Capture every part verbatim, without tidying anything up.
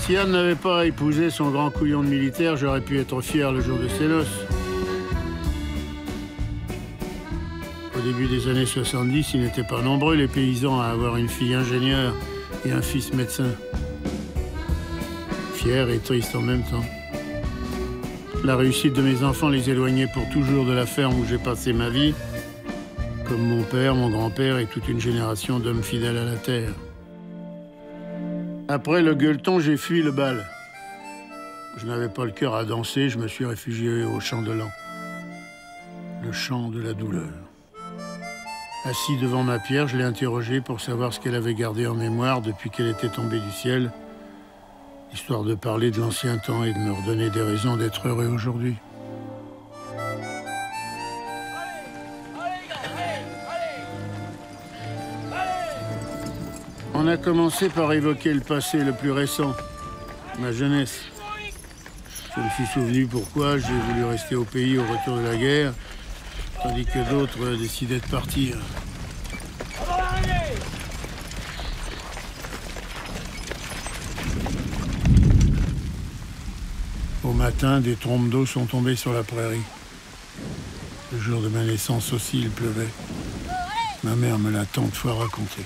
Si Anne n'avait pas épousé son grand couillon de militaire, j'aurais pu être fier le jour de ses noces. Au début des années soixante-dix, ils n'étaient pas nombreux, les paysans, à avoir une fille ingénieure et un fils médecin. Fier et triste en même temps. La réussite de mes enfants les éloignait pour toujours de la ferme où j'ai passé ma vie, comme mon père, mon grand-père et toute une génération d'hommes fidèles à la terre. Après le gueuleton, j'ai fui le bal. Je n'avais pas le cœur à danser, je me suis réfugié au chant de l'an. Le chant de la douleur. Assis devant ma pierre, je l'ai interrogée pour savoir ce qu'elle avait gardé en mémoire depuis qu'elle était tombée du ciel, histoire de parler de l'ancien temps et de me redonner des raisons d'être heureux aujourd'hui. On a commencé par évoquer le passé le plus récent, ma jeunesse. Je me suis souvenu pourquoi j'ai voulu rester au pays au retour de la guerre, tandis que d'autres décidaient de partir. Au matin, des trompes d'eau sont tombées sur la prairie. Le jour de ma naissance aussi, il pleuvait. Ma mère me l'a tant de fois raconté.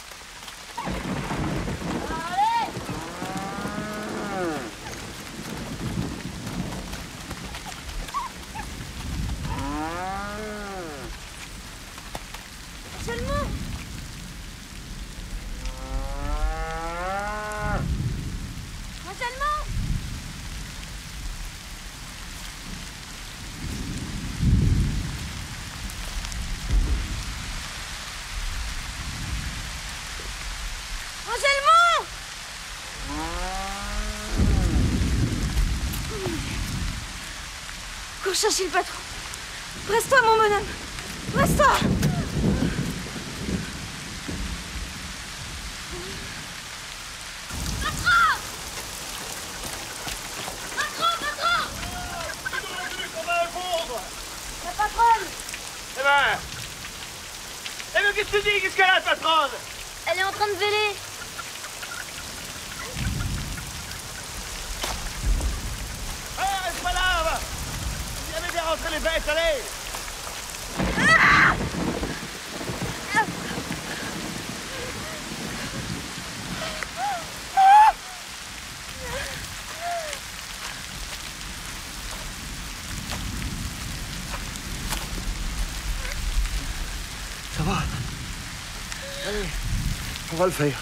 Cours chercher le patron. Presse-toi, mon bonhomme. Presse-toi. Patron! Patron, patron! La patronne! Eh ben... Eh ben, qu'est-ce que tu dis? Qu'est-ce qu'elle a, la patronne? Elle est en train de véler. Ah, c'est pas là! Viens bien rentrer les bêtes, allez! Ah! Ça va? Allez, on va le faire.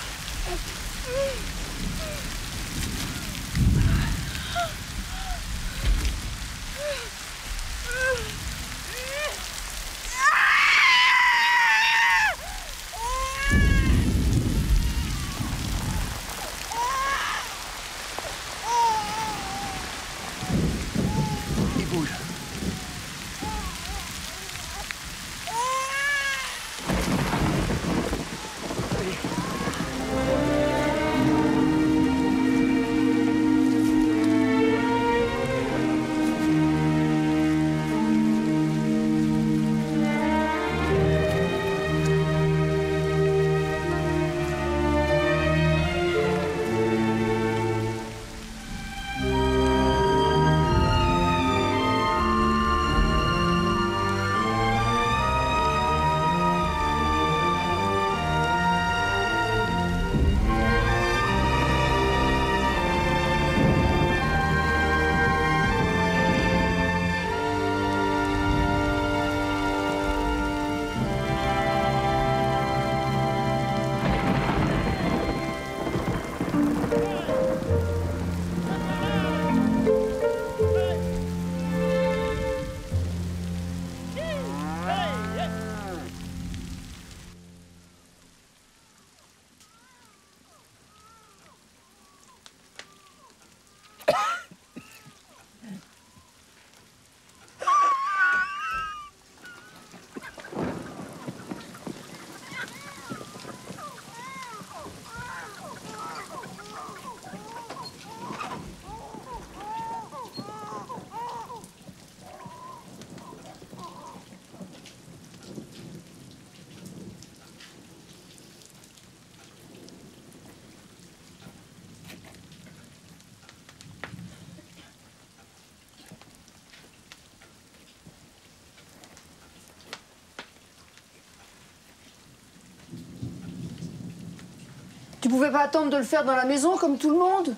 Tu pouvais pas attendre de le faire dans la maison comme tout le monde?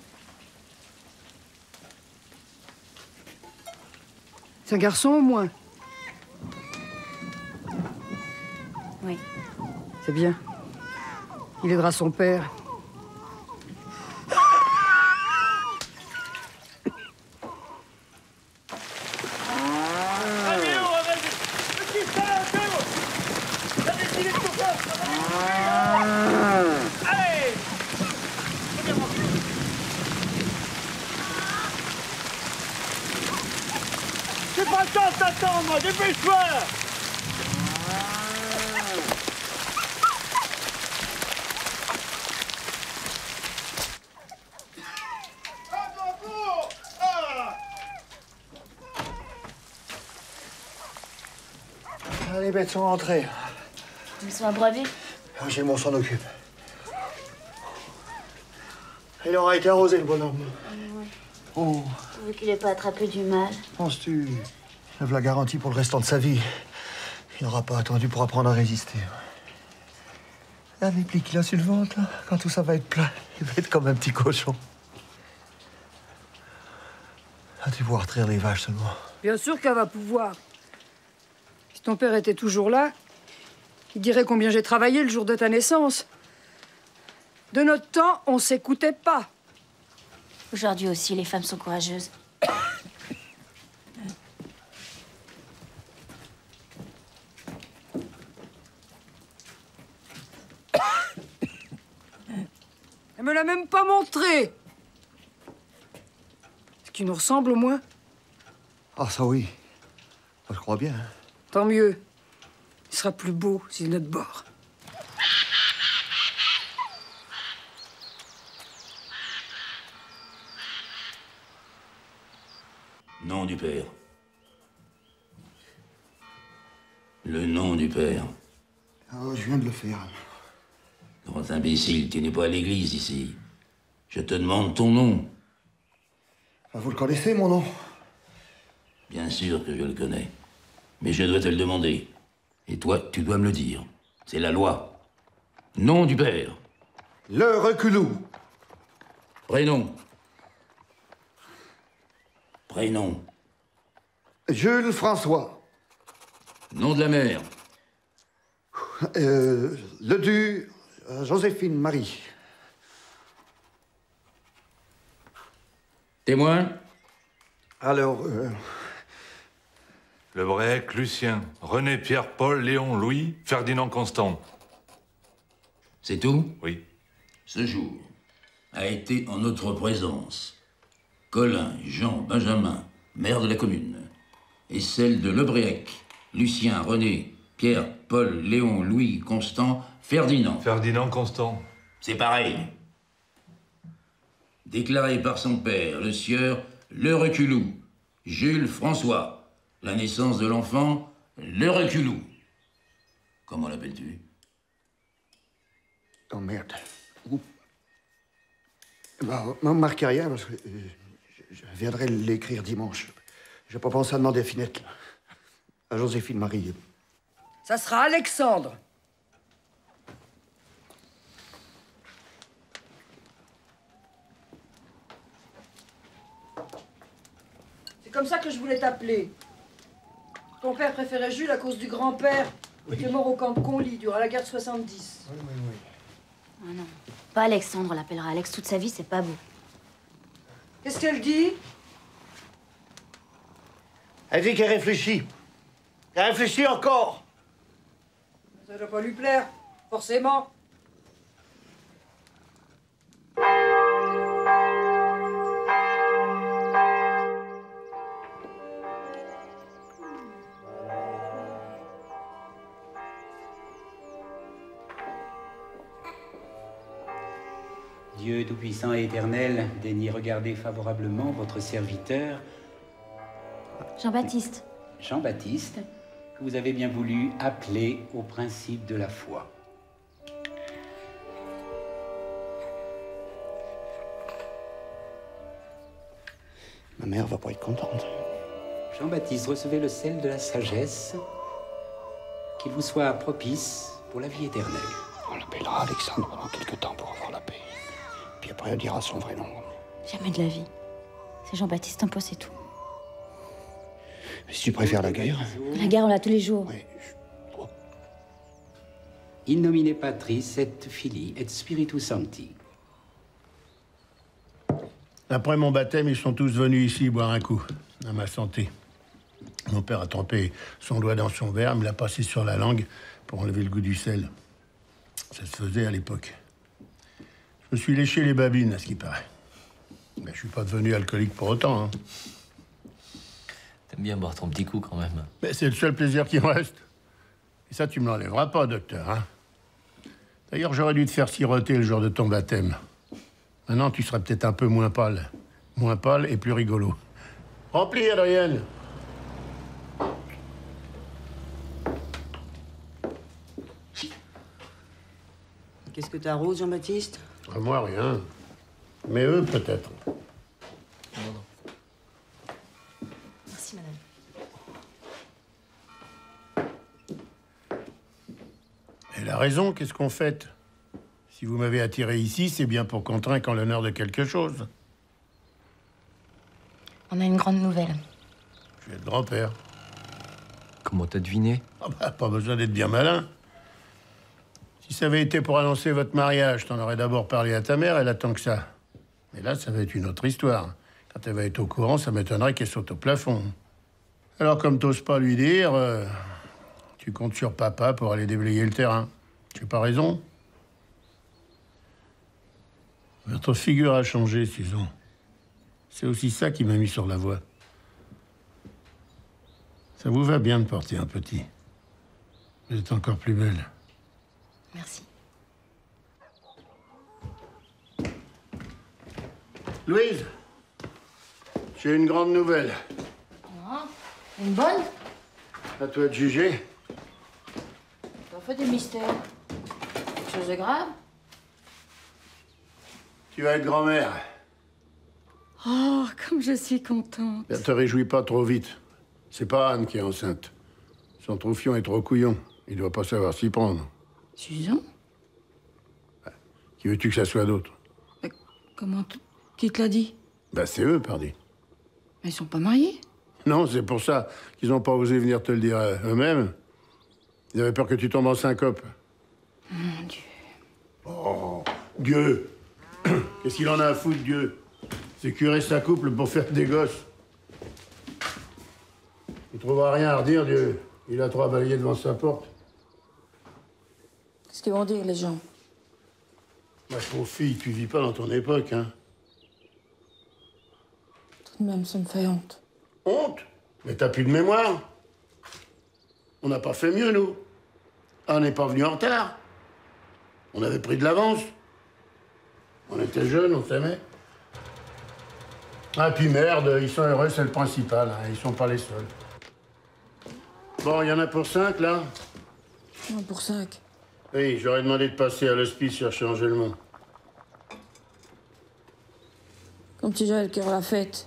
C'est un garçon au moins. Oui. C'est bien. Il aidera son père. J'ai pas le temps de t'attendre, moi, dépêche-toi! Les bêtes sont rentrées. Ils sont abreuvés. Gilles s'en occupe. Il aura été arrosé, le bonhomme. Ouais. Oh. Vu qu'il n'ait pas attrapé du mal. Penses-tu? Lève la garantie pour le restant de sa vie. Il n'aura pas attendu pour apprendre à résister. Les plis qu'il a sur le ventre, là, quand tout ça va être plein, il va être comme un petit cochon. Vas-tu pouvoir traire les vaches seulement? Bien sûr qu'elle va pouvoir. Si ton père était toujours là, il dirait combien j'ai travaillé le jour de ta naissance. De notre temps, on s'écoutait pas. Aujourd'hui aussi, les femmes sont courageuses. Elle me l'a même pas montré. Est-ce qu'il nous ressemble au moins? Ah, ça oui. Je crois bien. Hein. Tant mieux. Il sera plus beau s'il est de notre bord. Nom du père. Le nom du père. Oh, je viens de le faire. Grand imbécile, tu n'es pas à l'église ici. Je te demande ton nom. Vous le connaissez, mon nom? Bien sûr que je le connais. Mais je dois te le demander. Et toi, tu dois me le dire. C'est la loi. Nom du père. Le Reculou. Prénom. Prénom. Jules François. Nom de la mère. Euh, le Du. euh, Joséphine Marie. Témoin. Alors, euh, Le Brec, Lucien, René, Pierre, Paul, Léon, Louis, Ferdinand, Constant. C'est tout? Oui. Ce jour a été en notre présence Colin, Jean, Benjamin, maire de la commune, et celle de Lebréec, Lucien, René, Pierre, Paul, Léon, Louis, Constant, Ferdinand. Ferdinand, Constant. C'est pareil. Déclaré par son père, le sieur Le Reculou, Jules François. La naissance de l'enfant, Le Reculou. Comment l'appelles-tu? oh merde. Oups. Bah, ne marquez rien parce que euh, je, je viendrai l'écrire dimanche. J'ai pas pensé à demander à Finette, là. À Joséphine Marie. Ça sera Alexandre. C'est comme ça que je voulais t'appeler. Ton père préférait Jules à cause du grand-père Oui. qui est mort au camp de Conly durant la guerre de soixante-dix. Oui, oui, oui. Ah non. Pas Alexandre, on l'appellera Alex toute sa vie, c'est pas beau. Qu'est-ce qu'elle dit? Elle dit qu'elle réfléchit. Elle réfléchit encore. Ça doit pas lui plaire, forcément. Dieu tout-puissant et éternel, daignez regarder favorablement votre serviteur, Jean-Baptiste. Jean-Baptiste, que vous avez bien voulu appeler au principe de la foi. Ma mère va pas être contente. Jean-Baptiste, recevez le sel de la sagesse, qu'il vous soit propice pour la vie éternelle. On l'appellera Alexandre pendant quelque temps pour avoir la paix. Puis après, elle dira son vrai nom. Jamais de la vie. C'est Jean-Baptiste Impôt, c'est tout. Mais si tu préfères la guerre... La guerre, on l'a tous les jours. Oui, je... In nomine Patris et Filii et Spiritus Sancti. Après mon baptême, ils sont tous venus ici boire un coup, à ma santé. Mon père a trempé son doigt dans son verre, me l'a passé sur la langue pour enlever le goût du sel. Ça se faisait à l'époque. Je me suis léché les babines, à ce qui paraît. Mais je suis pas devenu alcoolique pour autant, hein. T'aimes bien boire ton petit coup, quand même. Mais c'est le seul plaisir qui me reste. Et ça, tu me l'enlèveras pas, docteur, hein. D'ailleurs, j'aurais dû te faire siroter le jour de ton baptême. Maintenant, tu serais peut-être un peu moins pâle. Moins pâle et plus rigolo. Remplis, Adrienne. Qu'est-ce que t'arroses, Jean-Baptiste? À moi, rien. Mais eux, peut-être. Non, non. Merci, madame. Elle a raison, qu'est-ce qu'on fait? Si vous m'avez attiré ici, c'est bien pour qu'on trinque en l'honneur de quelque chose. On a une grande nouvelle. Je vais être grand-père. Comment t'as deviné? Ah bah, pas besoin d'être bien malin. Si ça avait été pour annoncer votre mariage, t'en aurais d'abord parlé à ta mère, elle attend que ça. Mais là, ça va être une autre histoire. Quand elle va être au courant, ça m'étonnerait qu'elle saute au plafond. Alors, comme t'oses pas lui dire, euh, tu comptes sur papa pour aller déblayer le terrain. J'ai pas raison? Votre figure a changé, Susan. C'est aussi ça qui m'a mis sur la voie. Ça vous va bien de porter un petit. Vous êtes encore plus belle. Merci. Louise, j'ai une grande nouvelle. Ah, une bonne? À toi de juger. T'en fais des mystères. Quelque chose de grave? Tu vas être grand-mère. Oh, comme je suis contente. Ne te réjouis pas trop vite. C'est pas Anne qui est enceinte. Son troufion est trop couillon. Il doit pas savoir s'y prendre. Susan? Qui veux-tu que ça soit d'autre? Mais comment... t- Qui te l'a dit? Ben, c'est eux, pardi. Mais ils sont pas mariés? Non, c'est pour ça qu'ils n'ont pas osé venir te le dire euh, eux-mêmes. Ils avaient peur que tu tombes en syncope. Mon Dieu. Oh, Dieu! Qu'est-ce qu'il en a à foutre, Dieu? C'est curer sa couple pour faire des gosses. Il trouvera rien à redire, Dieu. Il a trois balayés devant sa porte. Qu'est-ce qu'ils vont dire, les gens? Ma pauvre fille, tu vis pas dans ton époque, hein? Tout de même, ça me fait honte. Honte? Mais t'as plus de mémoire. On n'a pas fait mieux, nous. Ah, on n'est pas venu en retard. On avait pris de l'avance. On était jeunes, on s'aimait. Ah, puis merde, ils sont heureux, c'est le principal. Hein. Ils sont pas les seuls. Bon, il y en a pour cinq, là? Non, pour cinq. Oui, j'aurais demandé de passer à l'hospice chercher Angèlement. Comme si j'avais le cœur à la fête.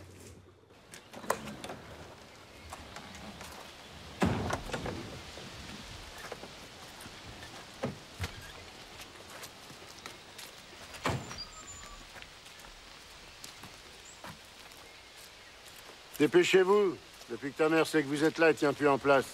Dépêchez-vous. Depuis que ta mère sait que vous êtes là, elle tient plus en place.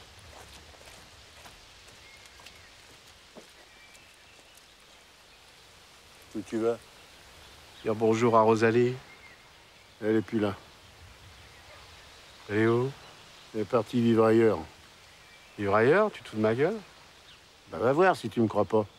Où tu vas? Dire bonjour à Rosalie. Elle est plus là. Elle est où? Elle est partie vivre ailleurs. Vivre ailleurs? Tu te fous de ma gueule? Bah, va voir si tu me crois pas.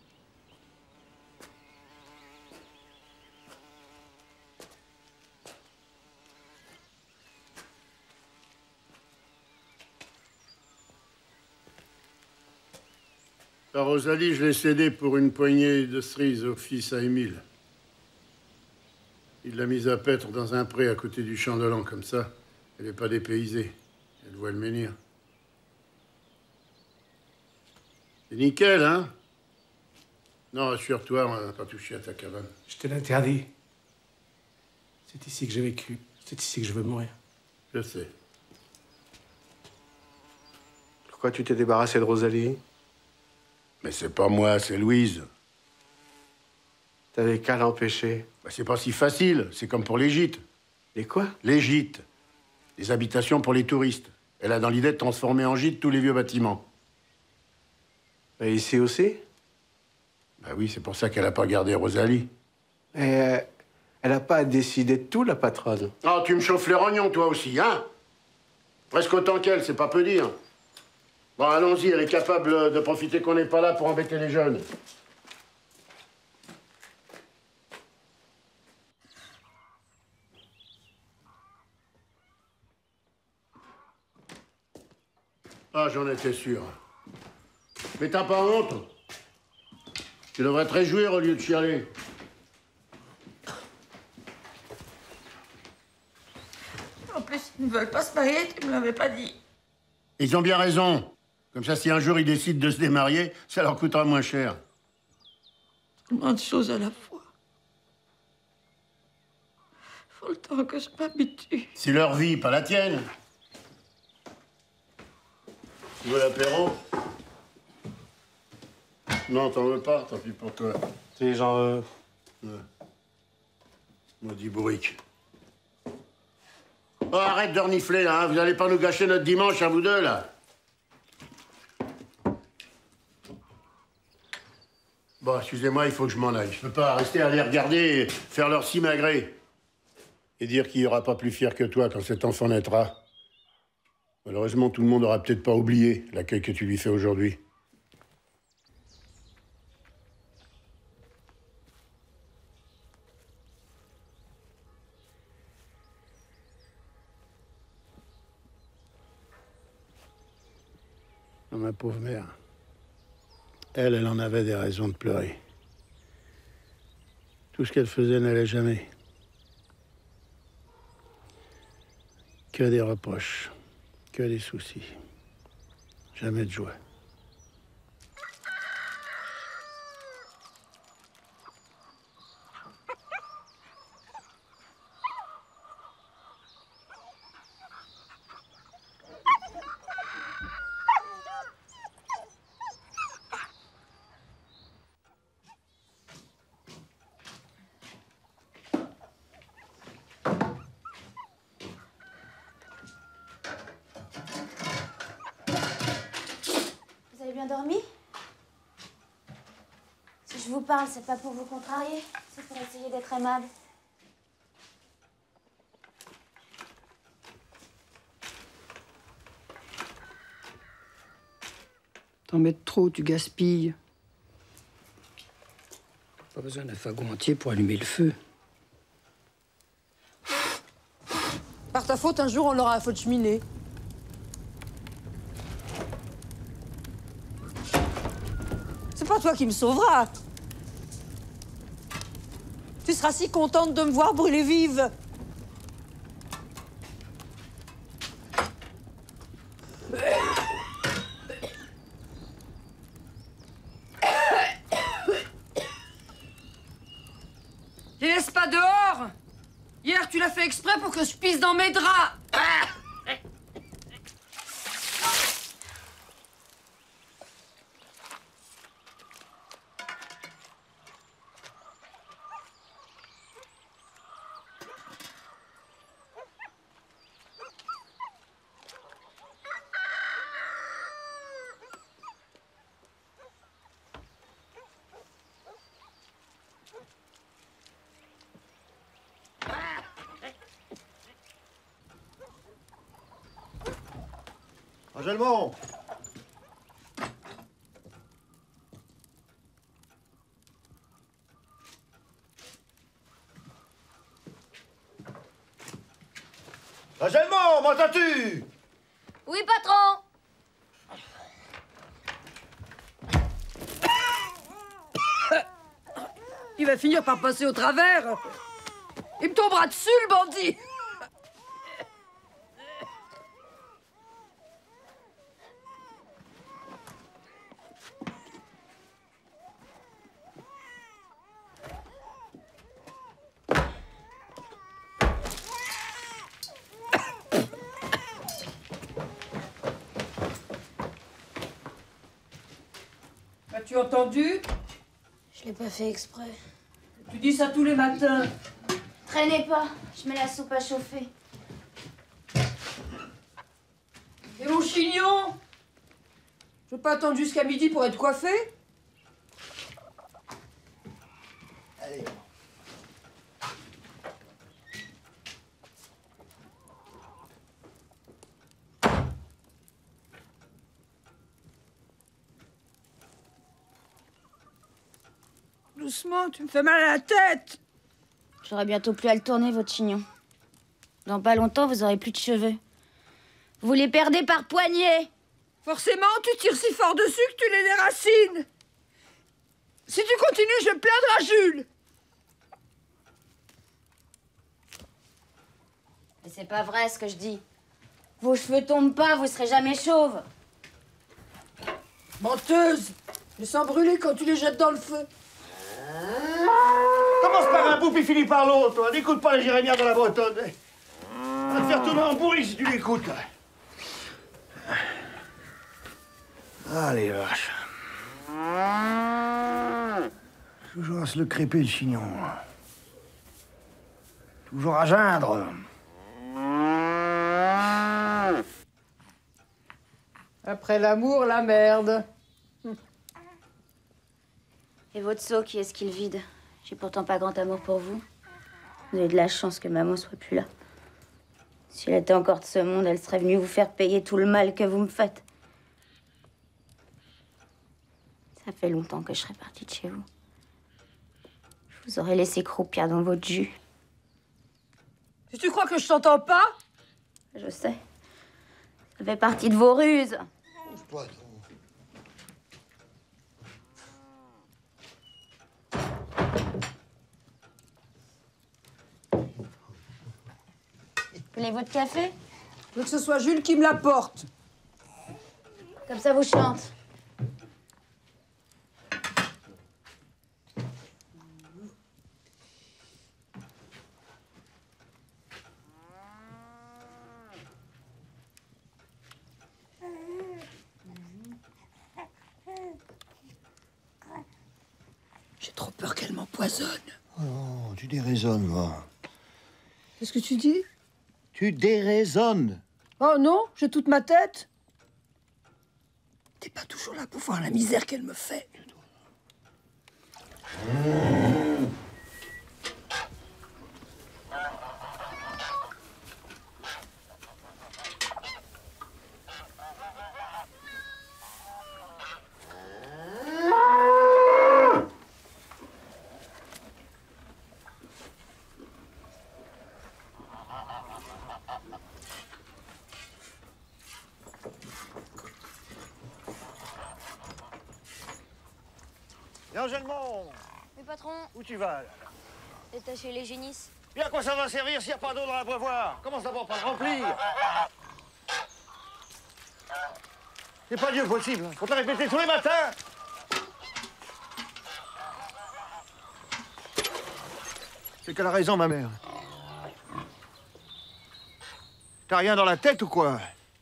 La Rosalie, je l'ai cédée pour une poignée de cerises au fils à Émile. Il l'a mise à paître dans un pré à côté du champ de l'an, comme ça. Elle n'est pas dépaysée. Elle voit le menhir. C'est nickel, hein? Non, assure-toi, on n'a pas touché à ta cabane. Je te l'interdis. C'est ici que j'ai vécu. C'est ici que je veux mourir. Je sais. Pourquoi tu t'es débarrassé de Rosalie? Mais c'est pas moi, c'est Louise. T'avais qu'à l'empêcher. Bah, c'est pas si facile, c'est comme pour les gîtes. Les quoi? Les gîtes. Les habitations pour les touristes. Elle a dans l'idée de transformer en gîte tous les vieux bâtiments. Et ici aussi? Bah oui, c'est pour ça qu'elle a pas gardé Rosalie. Et euh, elle a pas décidé de tout, la patronne. Ah, tu me chauffes les rognons, toi aussi, hein? Presque autant qu'elle, c'est pas peu dire. Bon, allons-y, elle est capable de profiter qu'on n'est pas là pour embêter les jeunes. Ah, j'en étais sûr. Mais t'as pas honte? Tu devrais te réjouir au lieu de chialer. En plus, ils ne veulent pas se marier, tu me l'avais pas dit. Ils ont bien raison. Comme ça, si un jour ils décident de se démarier, ça leur coûtera moins cher. Tellement de choses à la fois. Faut le temps que je m'habitue. C'est leur vie, pas la tienne. Tu veux l'apéro? Non, t'en veux pas, tant pis pour toi. C'est genre... Euh... Ouais. Maudit bourrique. Oh, arrête de renifler, là, hein. Vous allez pas nous gâcher notre dimanche à vous deux, là. Bon, excusez-moi, il faut que je m'en aille. Je peux pas rester à les regarder et faire leur simagrée. Et dire qu'il n'y aura pas plus fier que toi quand cet enfant naîtra. Malheureusement, tout le monde aura peut-être pas oublié l'accueil que tu lui fais aujourd'hui. Oh, ma pauvre mère. Elle, elle en avait des raisons de pleurer. Tout ce qu'elle faisait n'allait jamais. Que des reproches, que des soucis. Jamais de joie. Vous avez bien dormi? Si je vous parle, c'est pas pour vous contrarier, c'est pour essayer d'être aimable. T'en mets trop, tu gaspilles. Pas besoin d'un fagot entier pour allumer le feu. Par ta faute, un jour, on aura un feu de cheminée. C'est pas toi qui me sauveras. Tu seras si contente de me voir brûler vive. Les laisse pas dehors! Hier, tu l'as fait exprès pour que je pisse dans mes draps! Angelmont! Angelmont, m'entends-tu? Oui, patron. Il va finir par passer au travers. Il me tombera dessus, le bandit. As-tu entendu? Je l'ai pas fait exprès. Tu dis ça tous les matins. Traînez pas, je mets la soupe à chauffer. Et mon chignon? Je peux pas attendre jusqu'à midi pour être coiffé? Allez. Doucement, tu me fais mal à la tête. J'aurai bientôt plus à le tourner, votre chignon. Dans pas longtemps, vous aurez plus de cheveux. Vous les perdez par poignée. Forcément, tu tires si fort dessus que tu les déracines. Si tu continues, je plaindrai Jules. Mais c'est pas vrai ce que je dis. Vos cheveux tombent pas, vous serez jamais chauve. Menteuse. Je sens brûler quand tu les jettes dans le feu. Commence par un bout puis finis par l'autre, toi. N'écoute pas les jérémiades de la Bretonne. On va te faire tourner en bourrique si tu l'écoutes. Allez, vache. Toujours à se le crêper, le chignon. Toujours à geindre. Après l'amour, la merde. Et votre seau, qui est-ce qu'il vide? J'ai pourtant pas grand amour pour vous. Vous avez de la chance que maman soit plus là. Si elle était encore de ce monde, elle serait venue vous faire payer tout le mal que vous me faites. Ça fait longtemps que je serais partie de chez vous. Je vous aurais laissé croupir dans votre jus. Si tu crois que je t'entends pas? Je sais. Ça fait partie de vos ruses. Vous voulez votre café? Je veux que ce soit Jules qui me l'apporte. Comme ça, vous chante. J'ai trop peur qu'elle m'empoisonne. Oh non, tu déraisonnes, va. Qu'est-ce que tu dis? Tu déraisonnes. Oh non, j'ai toute ma tête. T'es pas toujours là pour voir la misère qu'elle me fait. Bien, Gelmont. Mais patron, Où tu vas, là? détachez les génisses. Et à quoi ça va servir s'il n'y a pas d'eau dans l'abreuvoir? Commence d'abord par le remplir. C'est pas Dieu possible. Faut te le répéter tous les matins. C'est qu'elle a raison, ma mère. T'as rien dans la tête ou quoi?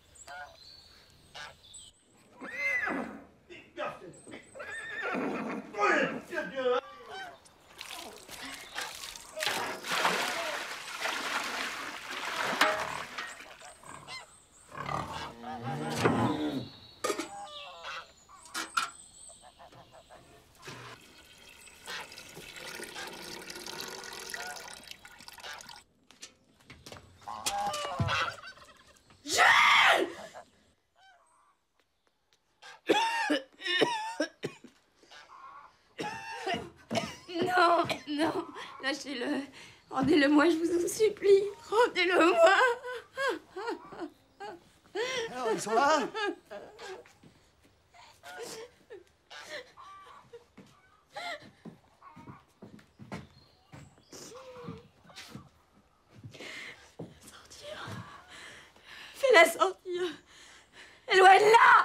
Non, non, lâchez-le. Rendez-le-moi, je vous en supplie. Rendez-le-moi. Alors, ils sont là? Sortir. Fais-la sortir. Elle doit être là.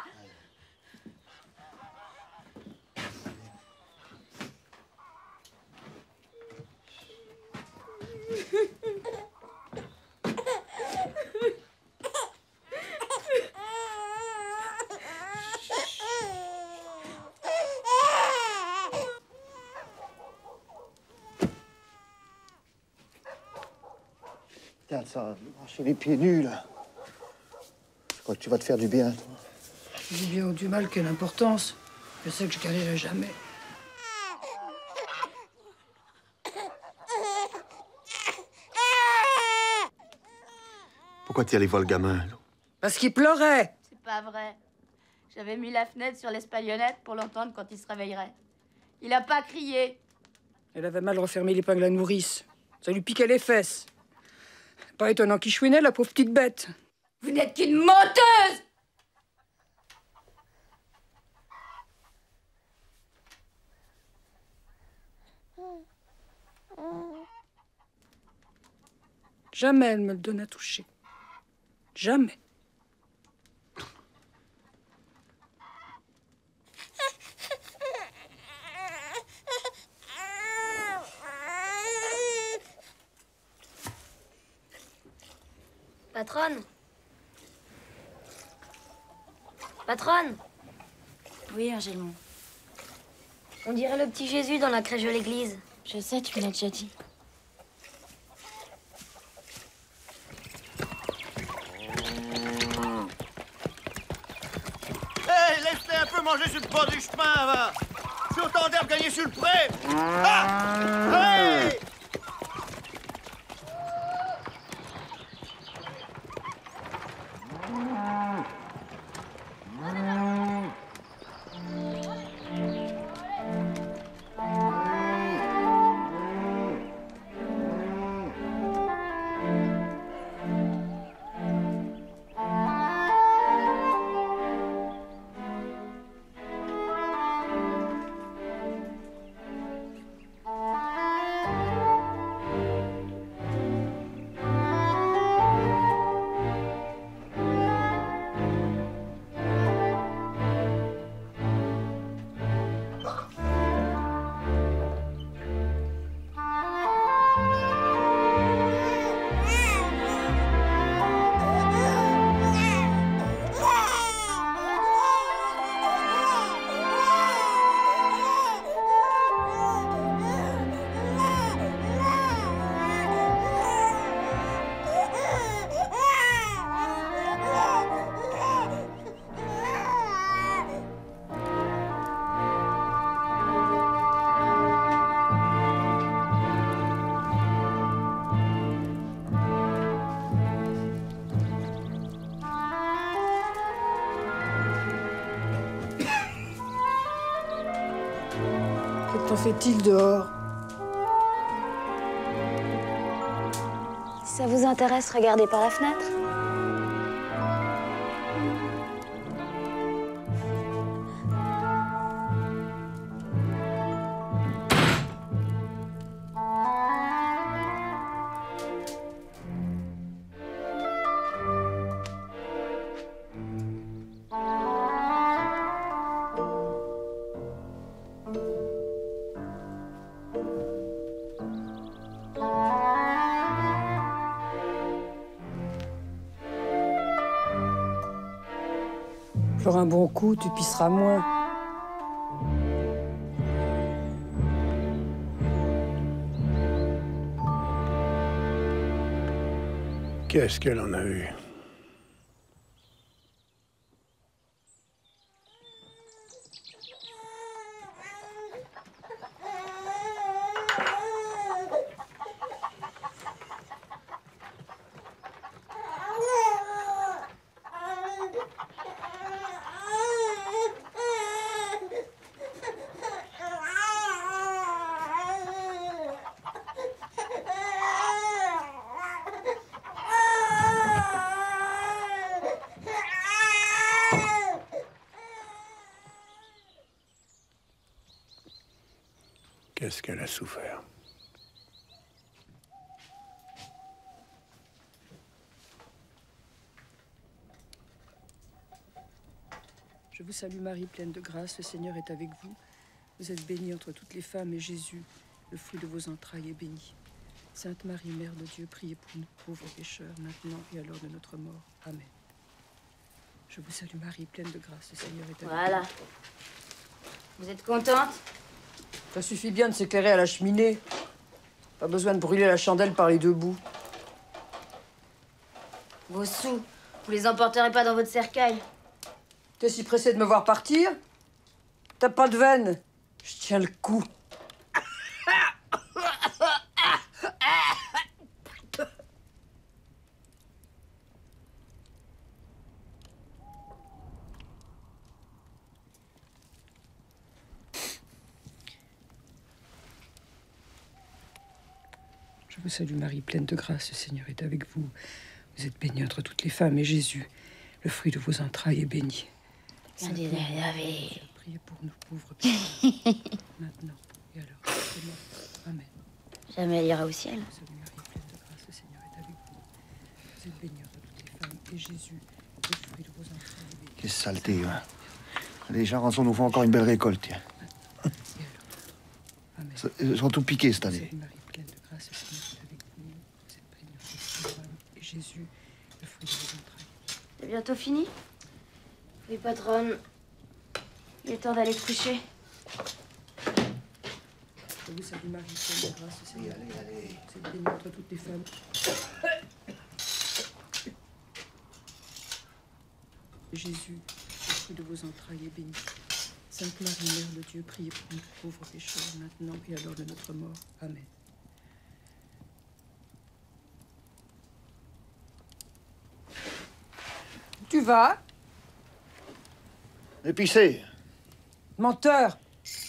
ça, marcher les pieds nus, là. Je crois que tu vas te faire du bien, toi. Du bien ou du mal, quelle importance. Je sais que je gagnerai jamais. Pourquoi t'es allé voir le gamin, là? Parce qu'il pleurait. C'est pas vrai. J'avais mis la fenêtre sur l'espagnolette pour l'entendre quand il se réveillerait. Il a pas crié. Elle avait mal refermé l'épingle à nourrice. Ça lui piquait les fesses. Pas étonnant qu'il chouinait, la pauvre petite bête. Vous n'êtes qu'une menteuse! Jamais elle me le donne à toucher. Jamais. Patronne? Patronne? Oui, Angèle-Mon. On dirait le petit Jésus dans la crèche de l'église. Je sais, tu me l'as déjà dit. Hé, hey, laisse-les un peu manger sur le bord du chemin, va. C'est autant d'herbe gagnée sur le pré. Ah! Hey! Qu'en fait-il dehors? Si ça vous intéresse, regardez par la fenêtre. Pour un bon coup, tu pisseras moins. Qu'est-ce qu'elle en a eu? Qu'est-ce qu'elle a souffert? Je vous salue Marie, pleine de grâce, le Seigneur est avec vous. Vous êtes bénie entre toutes les femmes et Jésus, le fruit de vos entrailles, est béni. Sainte Marie, Mère de Dieu, priez pour nous pauvres pécheurs, maintenant et à l'heure de notre mort. Amen. Je vous salue Marie, pleine de grâce, le Seigneur est avec Voilà. vous. Vous êtes contente? Ça suffit bien de s'éclairer à la cheminée. Pas besoin de brûler la chandelle par les deux bouts. Vos sous, vous les emporterez pas dans votre cercueil. T'es si pressé de me voir partir? T'as pas de veine. Je tiens le coup. Je vous salue Marie, pleine de grâce, le Seigneur est avec vous. Vous êtes bénie entre toutes les femmes, et Jésus, le fruit de vos entrailles, est béni. Sainte Marie, priez pour nous pauvres pécheurs, maintenant et à l'heure de notre mort. Amen. Jamais elle ira au ciel. Je vous salue Marie, pleine de grâce, le Seigneur est avec vous. Vous êtes bénie entre toutes les femmes, et Jésus, le fruit de vos entrailles, est béni. Quelle saleté, hein. Les gens rançons nous font encore une belle récolte, tiens. Ils sont tout piqués cette année. Marie, pleine de grâce, le Seigneur est avec vous. Vous êtes bénie entre toutes les femmes, et Jésus, le fruit de vos entrailles. C'est bientôt fini? Oui, patronne. Il est temps d'aller se coucher. Je vous salue Marie, pleine de grâce, le Seigneur est avec vous. Vous êtes bénie entre toutes les femmes. Jésus, le fruit de vos entrailles, est béni. Sainte Marie, Mère de Dieu, priez pour nous pauvres pécheurs, maintenant et à l'heure de notre mort. Amen. Tu vas? Épicé. Menteur.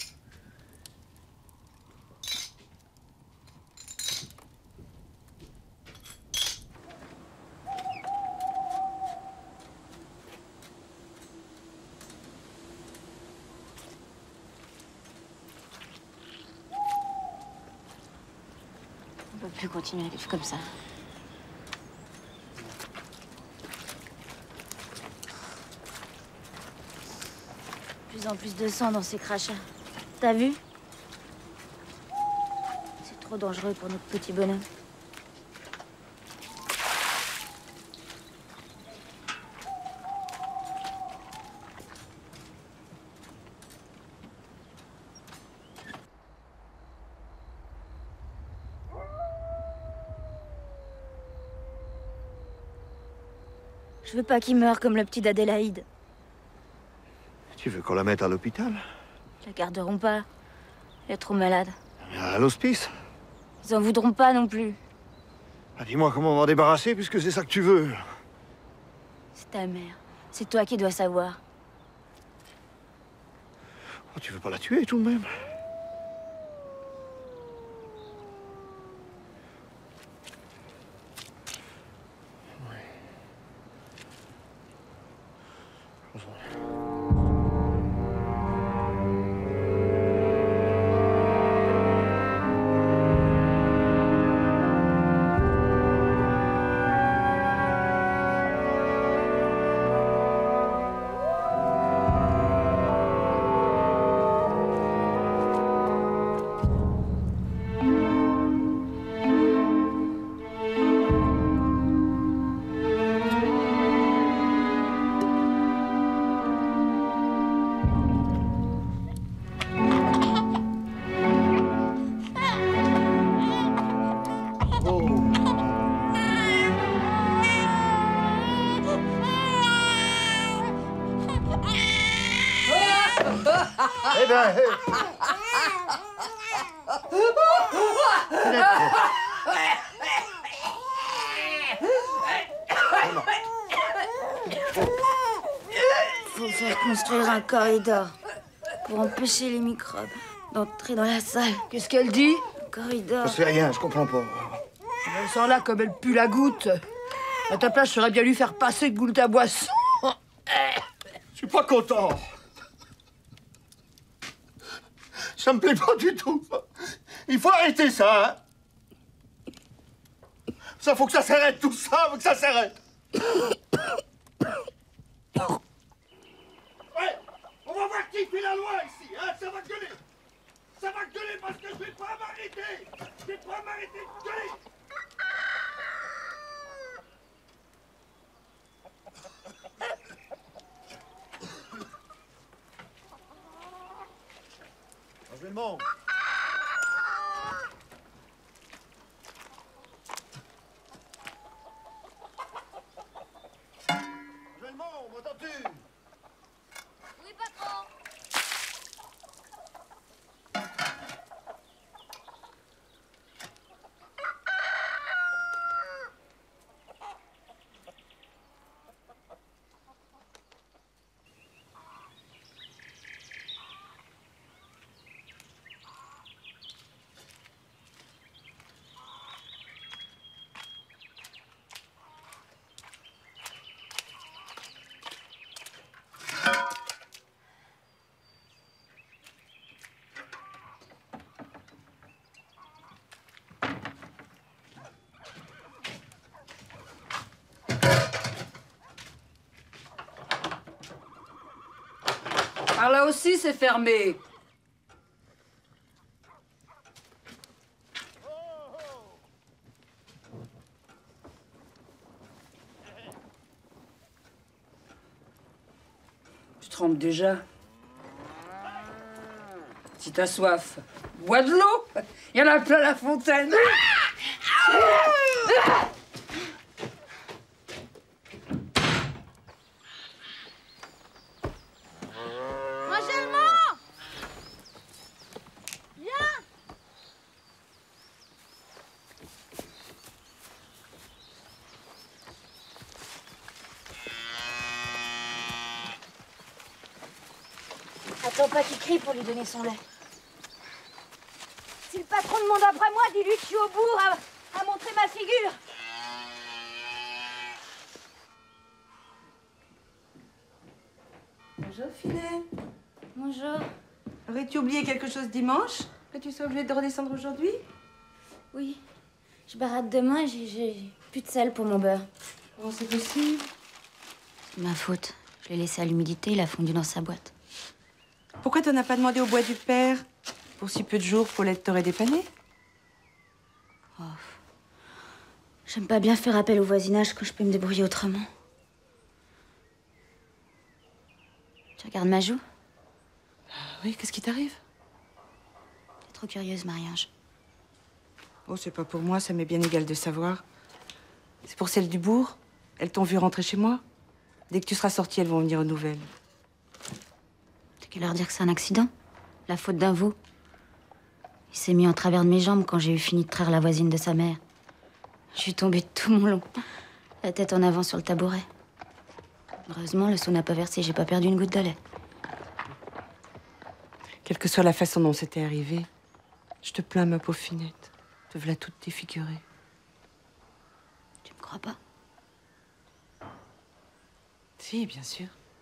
On peut plus continuer à vivre comme ça. De plus en plus de sang dans ces crachats. T'as vu? C'est trop dangereux pour notre petit bonhomme. Je veux pas qu'il meure comme le petit d'Adélaïde. Tu veux qu'on la mette à l'hôpital? Ils la garderont pas. Elle est trop malade. À l'hospice? Ils en voudront pas non plus. Ah, dis-moi comment on va en débarrasser, puisque c'est ça que tu veux. C'est ta mère. C'est toi qui dois savoir. Oh, tu veux pas la tuer tout de même? Eh ben... Faut faire construire un corridor pour empêcher les microbes d'entrer dans la salle. Qu'est-ce qu'elle dit? Un corridor. Je sais rien, je comprends pas. Elle sent là comme elle pue la goutte. À ta place, j'aurais bien lui faire passer de goût à boisson. Je suis pas content. Ça me plaît pas du tout. Il faut arrêter ça, hein. Ça, faut que ça s'arrête, tout ça, faut que ça s'arrête. Ouais, on va voir qui fait la loi ici, hein. Ça va gueuler. Ça va gueuler parce que je vais pas m'arrêter. Je vais pas m'arrêter de gueuler. Je vais le monde. aussi, c'est fermé. Tu trempes déjà. Si t'as soif, bois de l'eau. Il y en a plein la fontaine. Angèlement! Viens! Attends pas qu'il crie pour lui donner son lait. Si le patron demande après moi, dis-lui que je suis au bourg à, à montrer ma figure. Bonjour, Filet. Bonjour. Aurais-tu oublié quelque chose dimanche? Que tu sois obligée de redescendre aujourd'hui? Oui. Je barate demain et j'ai- j'ai plus de sel pour mon beurre. Comment c'est possible? C'est ma faute. Je l'ai laissé à l'humidité, il a fondu dans sa boîte. Pourquoi t'en as pas demandé au bois du père? Pour si peu de jours, Paulette t'aurait dépanné? Oh. J'aime pas bien faire appel au voisinage quand je peux me débrouiller autrement. Tu regardes ma joue? Oui, qu'est-ce qui t'arrive? T'es trop curieuse, Marie-Ange. Oh, c'est pas pour moi, ça m'est bien égal de savoir. C'est pour celles du bourg. Elles t'ont vu rentrer chez moi. Dès que tu seras sortie, elles vont venir aux nouvelles. T'as qu'à leur dire que c'est un accident. La faute d'un veau. Il s'est mis en travers de mes jambes quand j'ai eu fini de traire la voisine de sa mère. Je suis tombée de tout mon long, la tête en avant sur le tabouret. Heureusement, le seau n'a pas versé, j'ai pas perdu une goutte de lait. Quelle que soit la façon dont c'était arrivé, je te plains, ma pauvre Finette. Te voilà toute défigurée. Tu me crois pas? Si, bien sûr.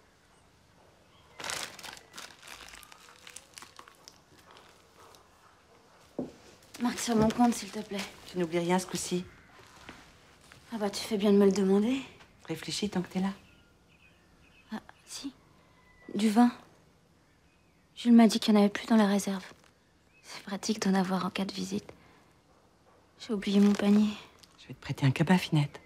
Marque sur mon compte, s'il te plaît. Tu n'oublies rien ce coup-ci. Ah bah, tu fais bien de me le demander. Réfléchis tant que t'es là. Ah, si. Du vin. Jules m'a dit qu'il n'y en avait plus dans la réserve. C'est pratique d'en avoir en cas de visite. J'ai oublié mon panier. Je vais te prêter un cabas, Finette.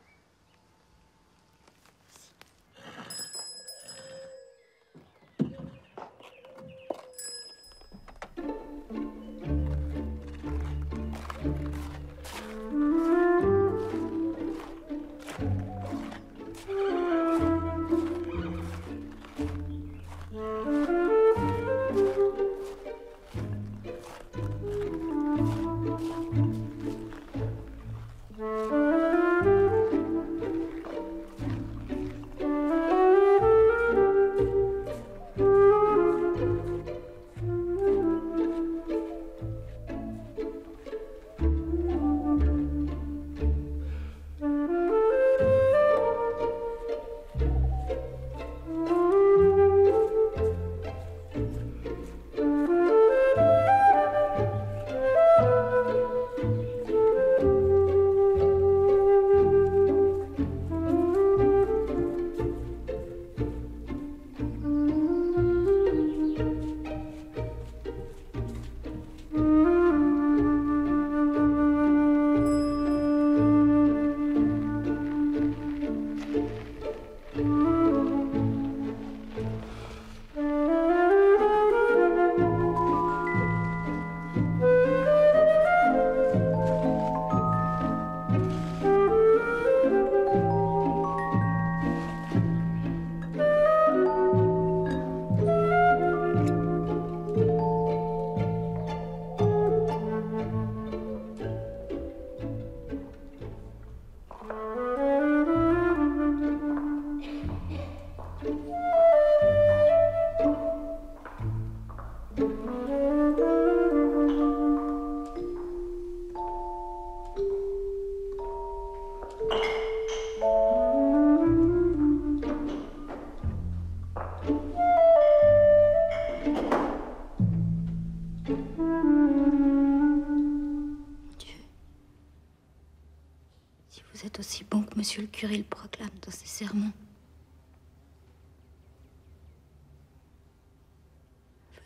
Vous êtes aussi bon que monsieur le curé le proclame dans ses sermons.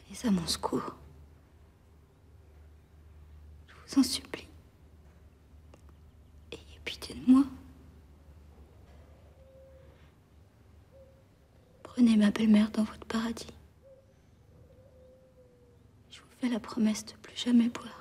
Venez à mon secours. Je vous en supplie. Ayez pitié de moi. Prenez ma belle-mère dans votre paradis. Je vous fais la promesse de plus jamais boire.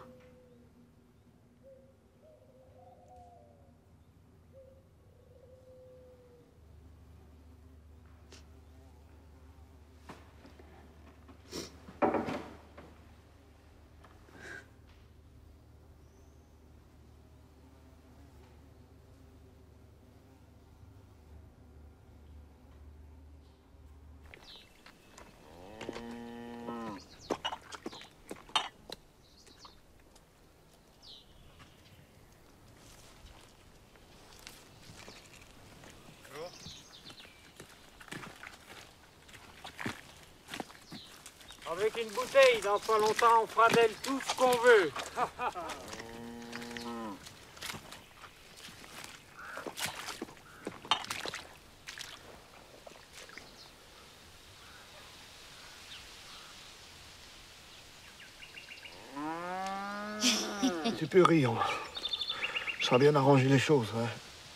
Avec une bouteille, dans pas longtemps, on fera d'elle tout ce qu'on veut. Tu peux rire. Ça a bien arrangé les choses, hein.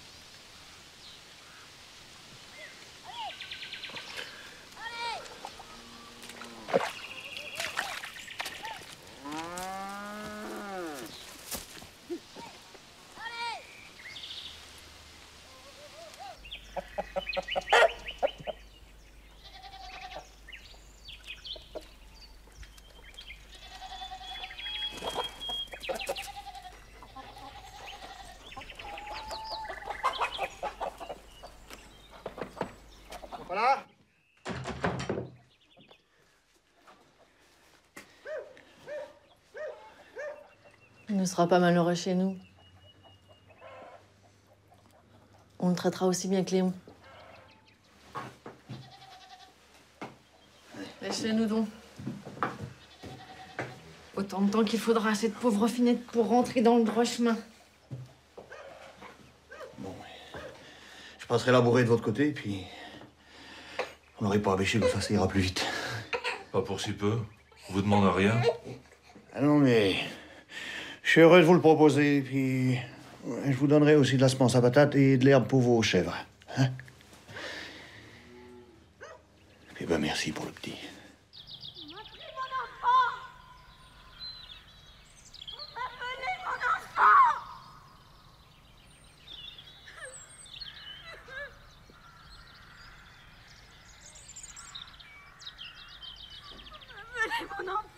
Voilà. Il ne sera pas malheureux chez nous. On le traitera aussi bien que Léon. Laisse-le-nous donc. Autant de temps qu'il faudra à cette pauvre Finette pour rentrer dans le droit chemin. Je passerai labourer de votre côté, puis on n'aurait pas à bêcher, comme ça, ça ira plus vite. Pas pour si peu. On vous demande rien. Ah non, mais je suis heureux de vous le proposer, puis je vous donnerai aussi de la semence à patates et de l'herbe pour vos chèvres. Hein? Eh ben, merci pour le petit. Mon enfant!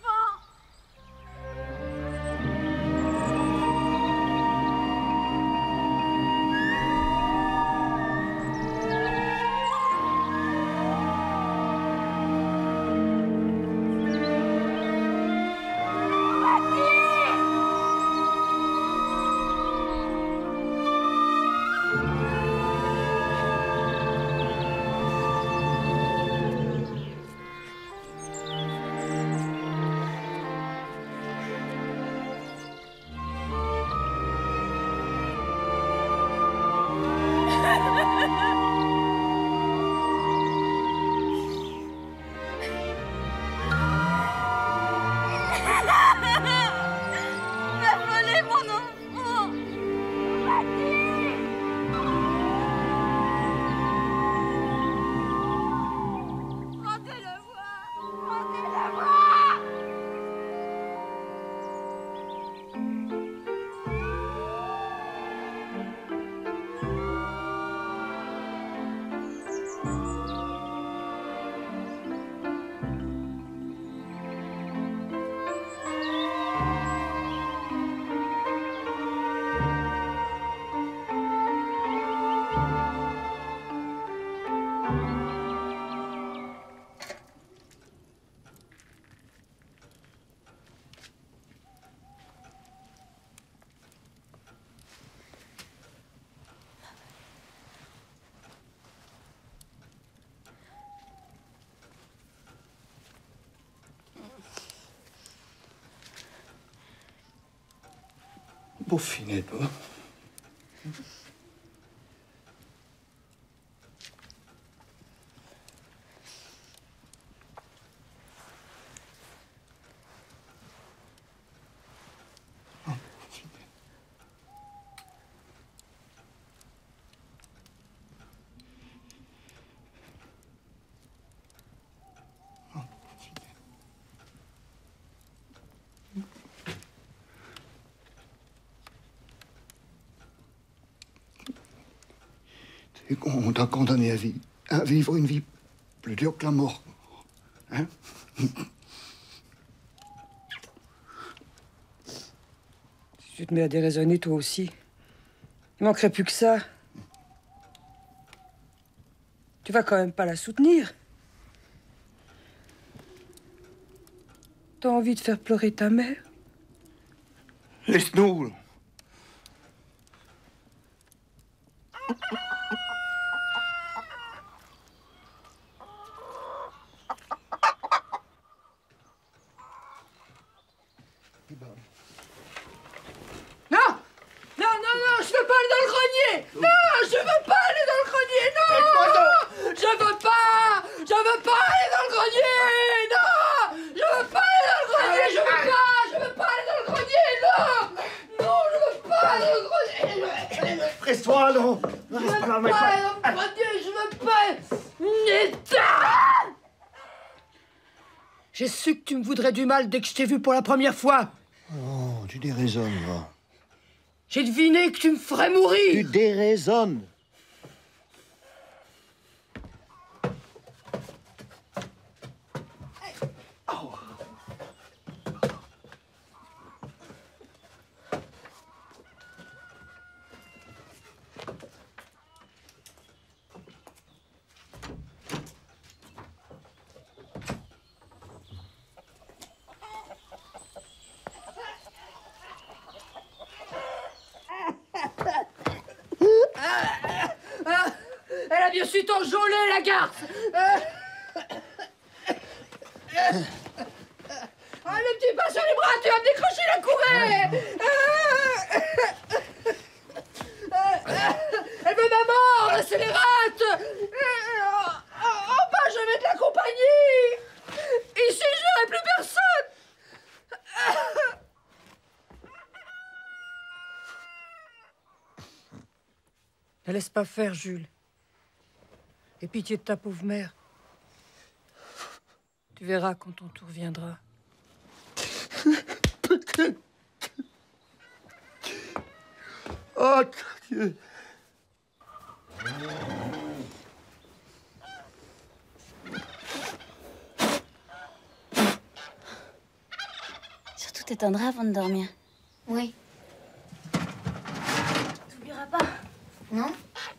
Pauvre Finette, hein. Et qu'on t'a condamné à vie. À vivre une vie plus dure que la mort. Hein? Si tu te mets à déraisonner, toi aussi, il manquerait plus que ça. Tu vas quand même pas la soutenir. T'as envie de faire pleurer ta mère? Laisse-nous. Non! Non, non, non, je veux pas aller dans le grenier! Non, je veux pas aller dans le grenier! Non! Je veux pas! Je veux pas aller dans le grenier! Non! Je veux pas aller dans le grenier! Je veux pas! Je veux pas aller dans le grenier! Non! Non, je veux pas aller dans le grenier! Presse-toi, non! Je veux pas aller dans le grenier! Je veux pas! Nita! J'ai su que tu me voudrais du mal dès que je t'ai vu pour la première fois. Oh, tu déraisonnes, va. J'ai deviné que tu me ferais mourir. Tu déraisonnes. Elle a bien su t'enjôler, la garce. Ah, le petit pas sur les bras, tu vas me décrocher la couvée. Elle veut ma mort, la scélérate. En bas, je vais de la compagnie. Ici, je n'aurai plus personne. Ne laisse pas faire, Jules. Aie pitié de ta pauvre mère. Tu verras quand ton tour viendra. Oh, Dieu. Surtout t'éteindras avant de dormir. Oui. T'oublieras pas. Non?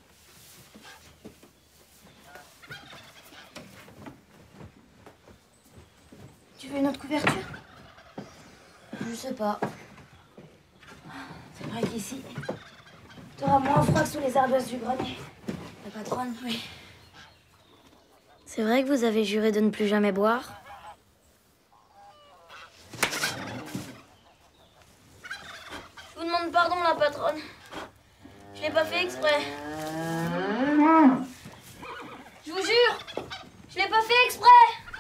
Tu veux une autre couverture? Je sais pas. C'est vrai qu'ici, t'auras moins froid que sous les ardoises du grenier. La patronne, oui. C'est vrai que vous avez juré de ne plus jamais boire? Je vous demande pardon, la patronne. Je l'ai pas fait exprès. Je vous jure, je l'ai pas fait exprès.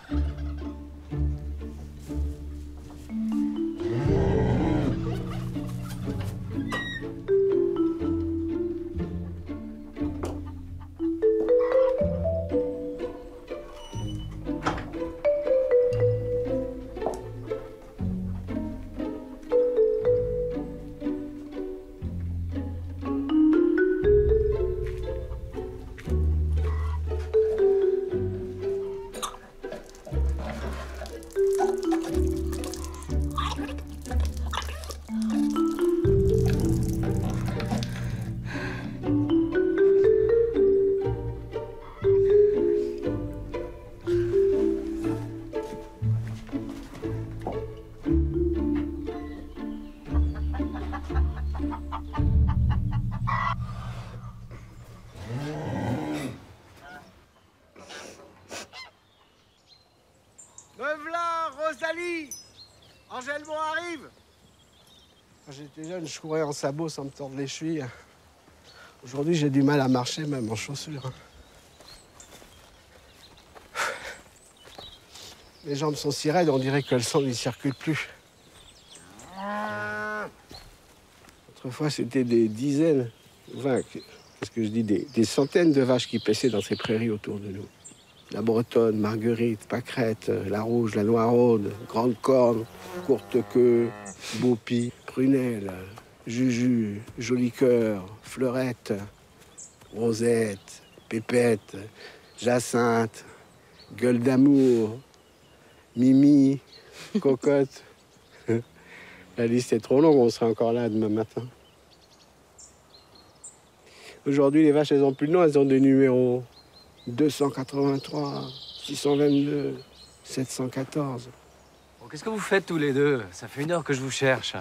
Me v'là, Rosalie! Angèlement arrive! Quand j'étais jeune, je courais en sabots sans me tordre les chevilles. Aujourd'hui, j'ai du mal à marcher, même en chaussures. Mes jambes sont si raides, on dirait que le sang n'y circule plus. Autrefois, c'était des dizaines, enfin, qu'est-ce que je dis, des, des centaines de vaches qui paissaient dans ces prairies autour de nous. La bretonne, Marguerite, Pâquerette, la rouge, la noiraude, grande corne, courte queue, Beaupie, prunelle, Juju, joli cœur, Fleurette, Rosette, Pépette, Jacinthe, Gueule d'amour, Mimi, Cocotte. La liste est trop longue, on sera encore là demain matin. Aujourd'hui, les vaches, elles ont plus de nom, elles ont des numéros deux cent quatre-vingt-trois, six cent vingt-deux, sept cent quatorze. Bon, qu'est-ce que vous faites tous les deux? Ça fait une heure que je vous cherche.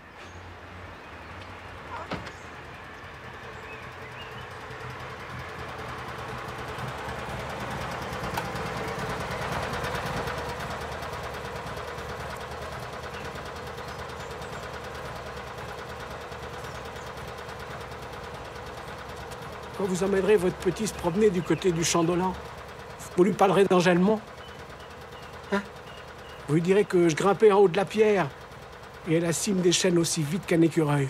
Quand vous emmènerez votre petit se promener du côté du Champ d'Olan, vous lui parlerez d'Angèlement. Hein? Vous lui direz que je grimpais en haut de la pierre et à la cime des chênes aussi vite qu'un écureuil.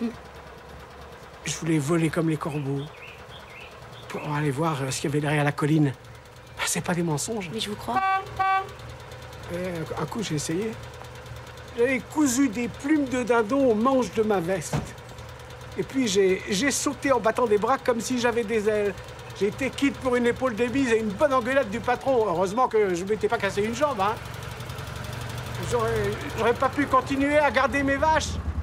Je voulais voler comme les corbeaux pour aller voir ce qu'il y avait derrière la colline. Ben, c'est pas des mensonges. Mais je vous crois. Et un coup, j'ai essayé. J'avais cousu des plumes de dindon aux manches de ma veste. Et puis j'ai j'ai sauté en battant des bras comme si j'avais des ailes. J'ai été quitte pour une épaule de bise et une bonne engueulade du patron. Heureusement que je ne m'étais pas cassé une jambe, hein. J'aurais j'aurais pas pu continuer à garder mes vaches.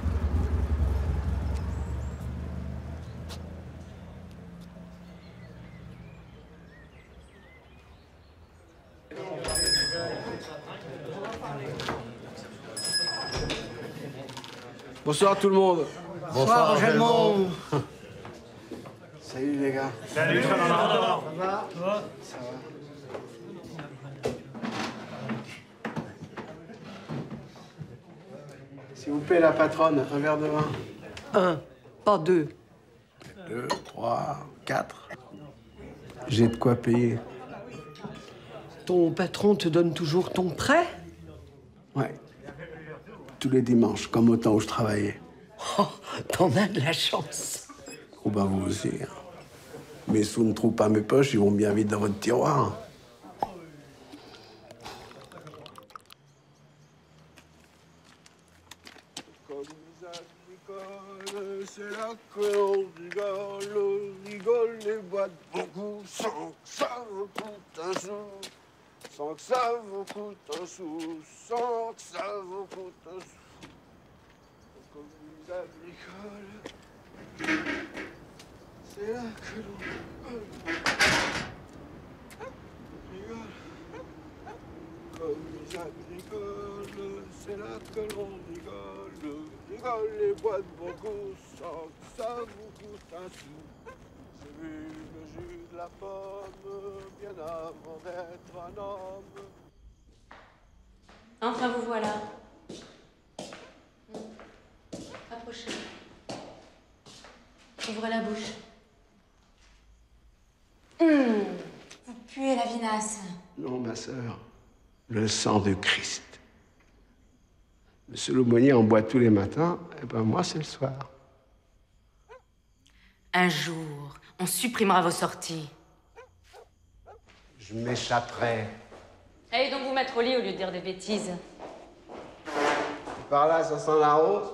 Bonsoir tout le monde. Bonsoir, Angèlement. Salut les gars. Salut, ça va? Ça va? Ça va. S'il vous plaît, la patronne, un verre de vin. Un, pas deux. Deux, trois, quatre. J'ai de quoi payer. Ton patron te donne toujours ton prêt? Ouais. Tous les dimanches, comme au temps où je travaillais. Oh, t'en as de la chance. Oh bah vous aussi. Hein. Mes sous ne trouvent pas mes poches, ils vont bien vite dans votre tiroir. Comme les agricoles, c'est là que l'on rigole, rigole les boîtes beaucoup, sans que ça vous coûte un sou, sans que ça vous coûte un sou, sans que ça vous coûte un sou. Comme les agricoles, c'est là que l'on rigole. Comme les agricoles, c'est là que l'on rigole. Rigole les boîtes beaucoup, sans que ça vous coûte un sou. J'ai vu le jus de la pomme bien avant d'être un homme. Enfin, vous voilà. Approchez. Ouvrez la bouche. Hum, vous puez la vinasse. Non, ma sœur, le sang de Christ. Monsieur l'aumônier en boit tous les matins, et ben moi, c'est le soir. Un jour, on supprimera vos sorties. Je m'échapperai. Allez donc vous mettre au lit au lieu de dire des bêtises. Par là, ça sent la rose.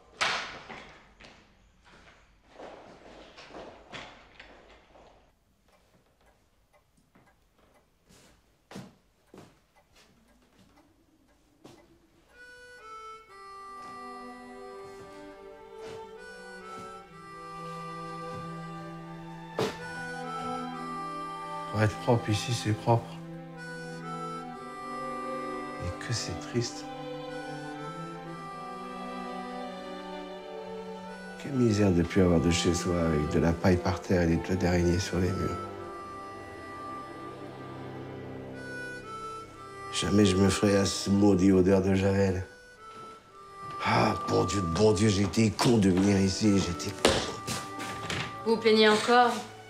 Pour être propre ici, c'est propre. Et que c'est triste. Quelle misère de ne plus avoir de chez soi avec de la paille par terre et des toiles d'araignée sur les murs. Jamais je me ferais à ce maudit odeur de Javel. Ah, bon Dieu, bon Dieu, j'étais con de venir ici, j'étais con. Vous vous plaignez encore?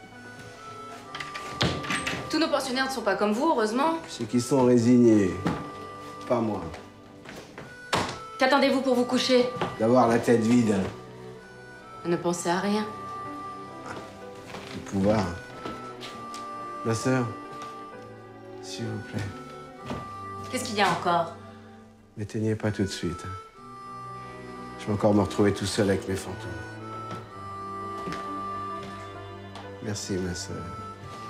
Tous nos pensionnaires ne sont pas comme vous, heureusement. Ceux qui sont résignés, pas moi. Qu'attendez-vous pour vous coucher? D'avoir la tête vide. Ne pensez à rien. Le pouvoir. Ma sœur, s'il vous plaît, Qu'est-ce qu'il y a encore? n'éteignez pas tout de suite. Je vais encore me retrouver tout seul avec mes fantômes. Merci, ma sœur.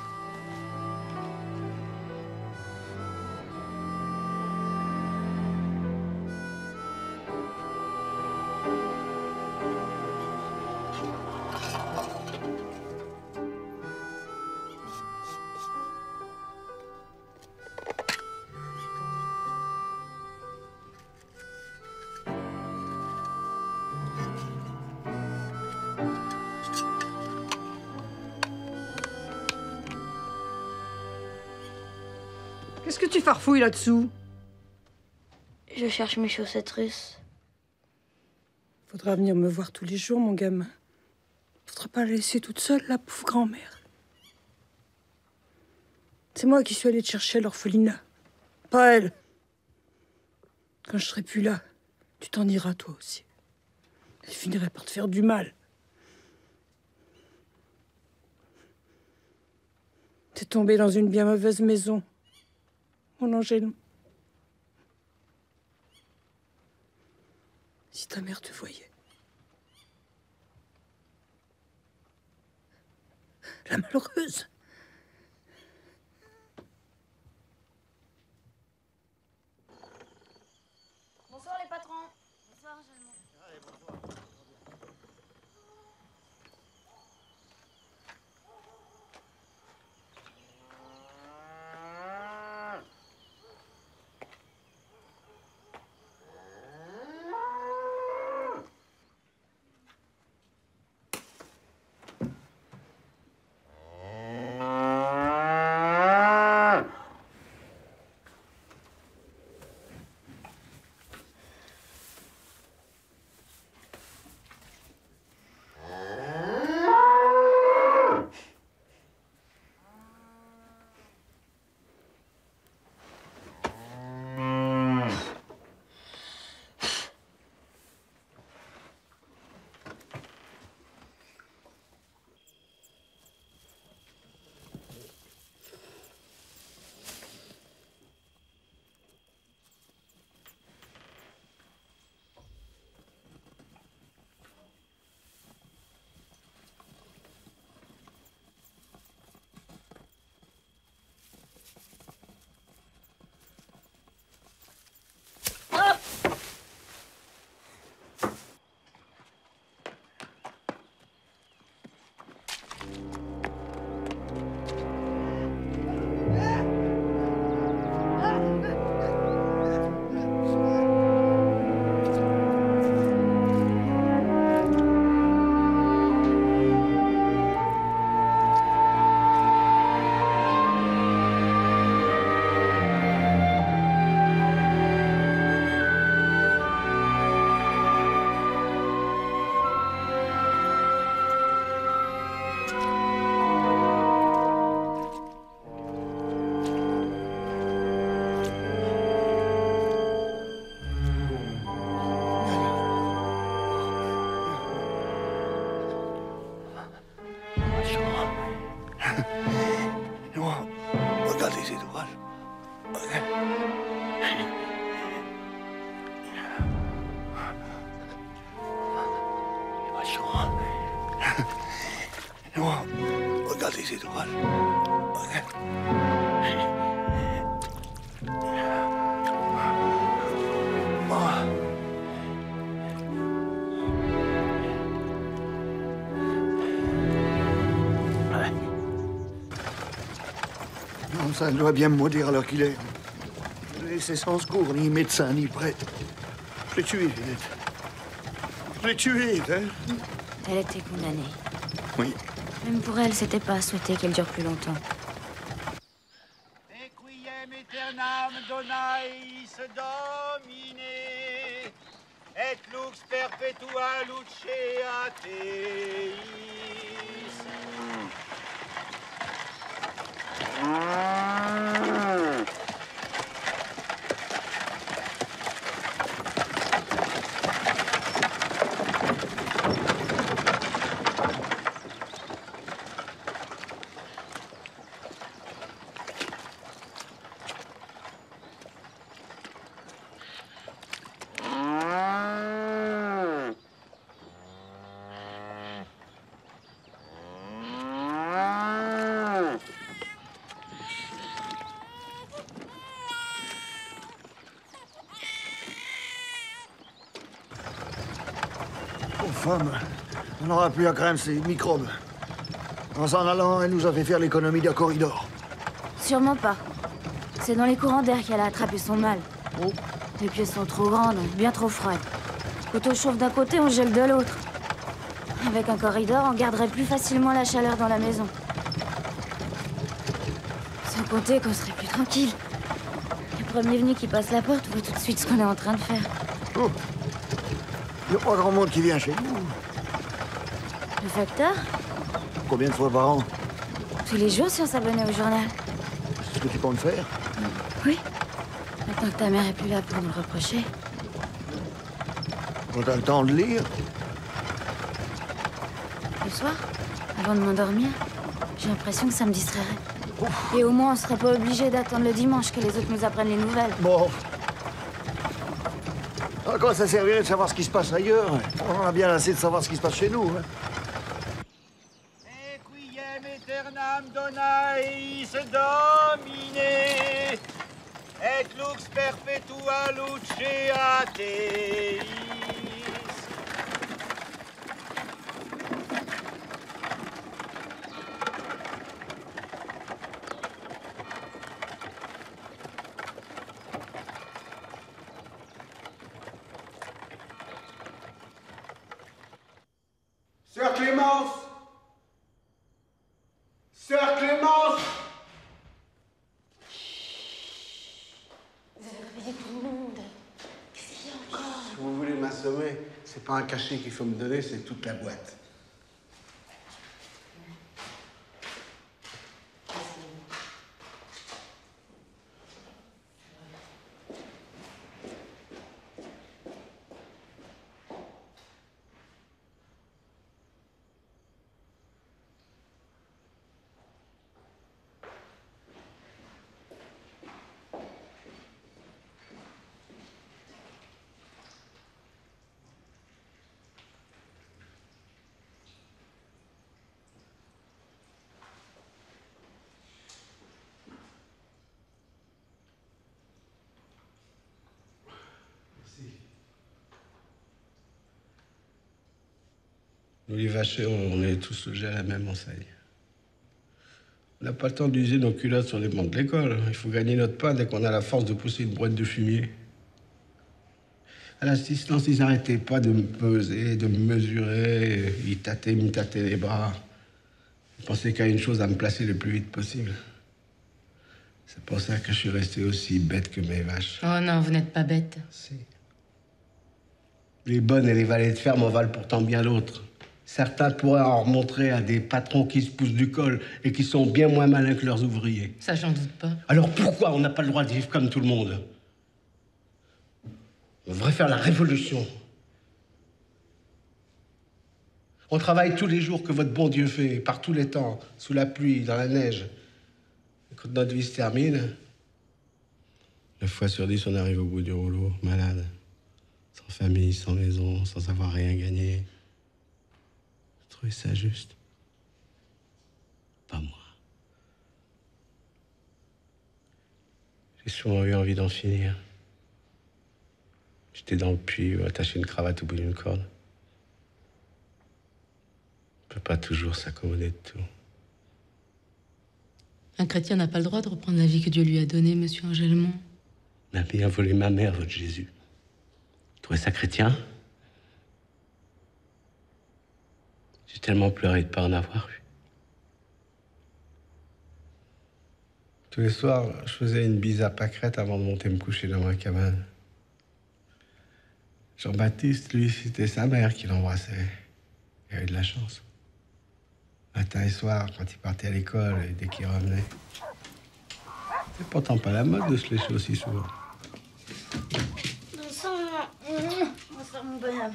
Qu'est-ce que tu farfouilles là-dessous? Je cherche mes chaussettes russes. Faudra venir me voir tous les jours, mon gamin. Faudra pas la laisser toute seule, la pauvre grand-mère. C'est moi qui suis allée te chercher à l'orphelinat. Pas elle. Quand je serai plus là, tu t'en iras toi aussi. Elle finirait par te faire du mal. T'es tombé dans une bien mauvaise maison, mon Angèle. Si ta mère te voyait. La malheureuse. Bonsoir les patrons. Bonsoir, Angèle. Regardez ces étoiles. Non, ça doit bien me maudire à l'heure qu'il est. Je l'ai laissé sans secours, ni médecin, ni prêtre. Je l'ai tué, Ginette. Je l'ai tué, hein. Elle était condamnée. Oui. Même pour elle, c'était pas à souhaiter qu'elle dure plus longtemps. Requiem aeternam donais Domine, et lux perpetua lucea Teis. Femme, on n'aura plus à craindre ces microbes. En s'en allant, elle nous a fait faire l'économie d'un corridor. Sûrement pas. C'est dans les courants d'air qu'elle a attrapé son mal. Oh. Les pièces sont trop grandes, bien trop froides. Quand on chauffe d'un côté, on gèle de l'autre. Avec un corridor, on garderait plus facilement la chaleur dans la maison. Sans compter qu'on serait plus tranquille. premier venu qui passe la porte voit tout de suite ce qu'on est en train de faire. Oh. Il n'y a pas grand monde qui vient chez nous. Le facteur? Combien de fois par an? Tous les jours si on s'abonnait au journal. C'est ce que tu comptes faire? Oui. Maintenant que ta mère est plus là pour nous le reprocher. On a le temps de lire? Le soir, avant de m'endormir, j'ai l'impression que ça me distrairait. Et au moins, on serait pas obligé d'attendre le dimanche que les autres nous apprennent les nouvelles. Bon. À quoi ça servirait de savoir ce qui se passe ailleurs? On en a bien assez de savoir ce qui se passe chez nous. Hein. Equiem aeternam dona eis domine, et lux perpetua luce teis. Sœur Clémence! Sœur Clémence! Vous avez réveillé tout le monde. Qu'est-ce qu'il y a encore? Si vous voulez m'assommer, c'est pas un cachet qu'il faut me donner, c'est toute la boîte. Nous, les vachers, on est tous logés à la même enseigne. On n'a pas le temps d'user nos culottes sur les bancs de l'école. Il faut gagner notre pain dès qu'on a la force de pousser une boîte de fumier. À l'assistance, ils n'arrêtaient pas de me peser, de me mesurer. Ils tâtaient, ils me tâtaient les bras. Ils pensaient qu'à une chose, à me placer le plus vite possible. C'est pour ça que je suis resté aussi bête que mes vaches. Oh non, vous n'êtes pas bête. Si. Les bonnes et les valets de ferme en valent pourtant bien d'autres. Certains pourraient en remontrer à des patrons qui se poussent du col et qui sont bien moins malins que leurs ouvriers. Ça, j'en doute pas. Alors pourquoi on n'a pas le droit de vivre comme tout le monde? On devrait faire la révolution. On travaille tous les jours que votre bon Dieu fait, par tous les temps, sous la pluie, dans la neige. Et quand notre vie se termine, neuf fois sur dix, on arrive au bout du rouleau, malade, sans famille, sans maison, sans avoir rien gagné. Vous trouvez ça juste? Pas moi. J'ai souvent eu envie d'en finir. J'étais dans le puits ou attaché une cravate au bout d'une corde. On peut pas toujours s'accommoder de tout. Un chrétien n'a pas le droit de reprendre la vie que Dieu lui a donnée, monsieur Angelmont. Il a bien volé ma mère, votre Jésus. Vous trouvez ça chrétien? J'ai tellement pleuré de pas en avoir eu. Tous les soirs, je faisais une bise à pâquerette avant de monter me coucher dans ma cabane. Jean-Baptiste, lui, c'était sa mère qui l'embrassait. Il a eu de la chance. Matin et soir, quand il partait à l'école et dès qu'il revenait. C'est pourtant pas la mode de se lécher aussi souvent. Bon sang, on sera mon bonhomme.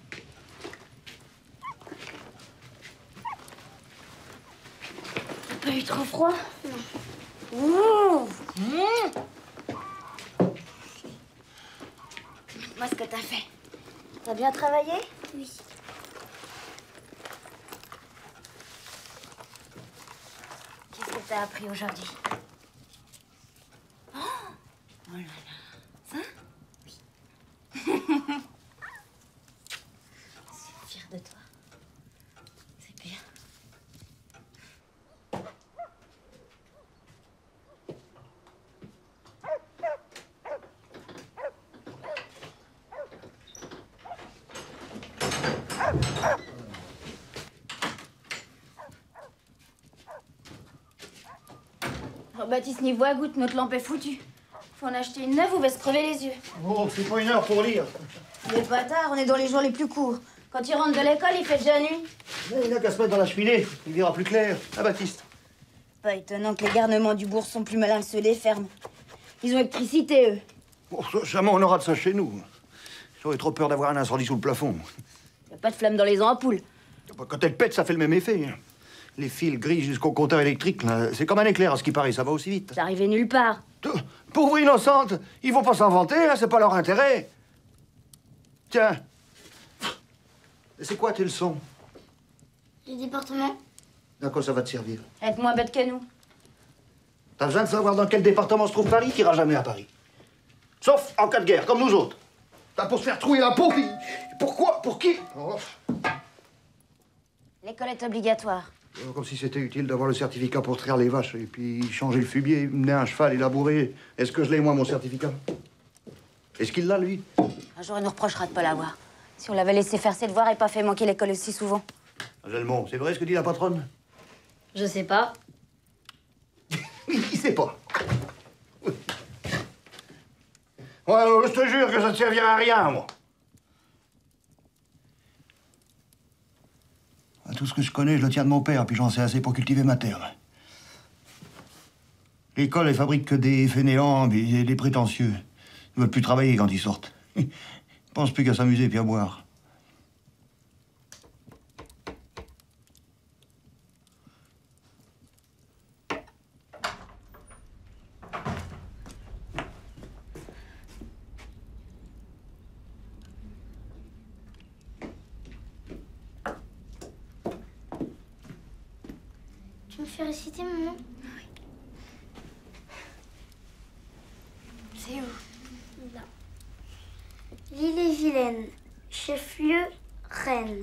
T'as pas eu trop froid? Non. Ouh. Mmh. Moi, ce que t'as fait. T'as bien travaillé? Oui. Qu'est-ce que t'as appris aujourd'hui? Oh, oh là là. Ça? Oui. Je suis fière de toi. C'est bien. Oh, Baptiste n'y voit goutte, notre lampe est foutue. Faut en acheter une neuve ou va se crever les yeux. Oh, c'est pas une heure pour lire. Il est pas tard, on est dans les jours les plus courts. Quand il rentre de l'école, il fait déjà nuit. Il n'a qu'à se mettre dans la cheminée, il verra plus clair. Ah, Baptiste. Pas étonnant que les garnements du bourg sont plus malins que ceux des fermes. Ils ont électricité, eux. Oh, jamais on aura de ça chez nous. J'aurais trop peur d'avoir un incendie sous le plafond. Y a pas de flamme dans les ampoules. Quand elle pète, ça fait le même effet. Les fils gris jusqu'au compteur électrique, là, c'est comme un éclair, à ce qui paraît, ça va aussi vite. C'est arrivé nulle part. Pauvre innocente, ils vont pas s'inventer, hein, c'est pas leur intérêt. Tiens. C'est quoi tes leçons? Le département. À quoi ça va te servir? Être moins bête que nous. T'as besoin de savoir dans quel département se trouve Paris, t'iras jamais à Paris. Sauf en cas de guerre, comme nous autres. T'as pour se faire trouiller la peau, puis pourquoi? Pour qui? Oh. L'école est obligatoire. Comme si c'était utile d'avoir le certificat pour traire les vaches, et puis changer le fumier, mener un cheval et labourer. Est-ce que je l'ai, moi, mon certificat? Est-ce qu'il l'a, lui? Un jour, il nous reprochera de pas l'avoir. Si on l'avait laissé faire ses devoirs et pas fait manquer l'école aussi souvent. Gelmont, c'est vrai ce que dit la patronne? Je sais pas. Il sait pas. Ouais, alors, je te jure que ça ne servira à rien, moi. Tout ce que je connais, je le tiens de mon père, puis j'en sais assez pour cultiver ma terre. L'école, elle fabrique que des fainéants et des prétentieux. Ils ne veulent plus travailler quand ils sortent. Ils pensent plus qu'à s'amuser puis à boire. Tu me fais réciter, maman? Oui. C'est où? Là. L'île est vilaine, chef-lieu, Rennes.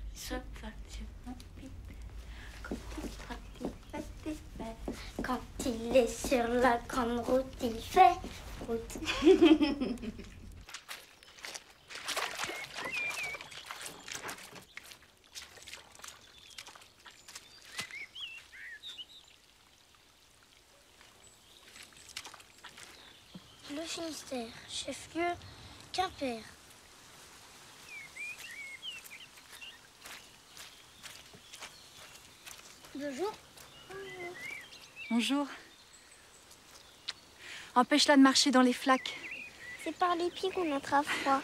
Quand il est sur la grande route, il fait route. Le Finistère, chef-lieu, Quimper. Bonjour. Bonjour. Empêche-la de marcher dans les flaques. C'est par les pieds qu'on attrape froid.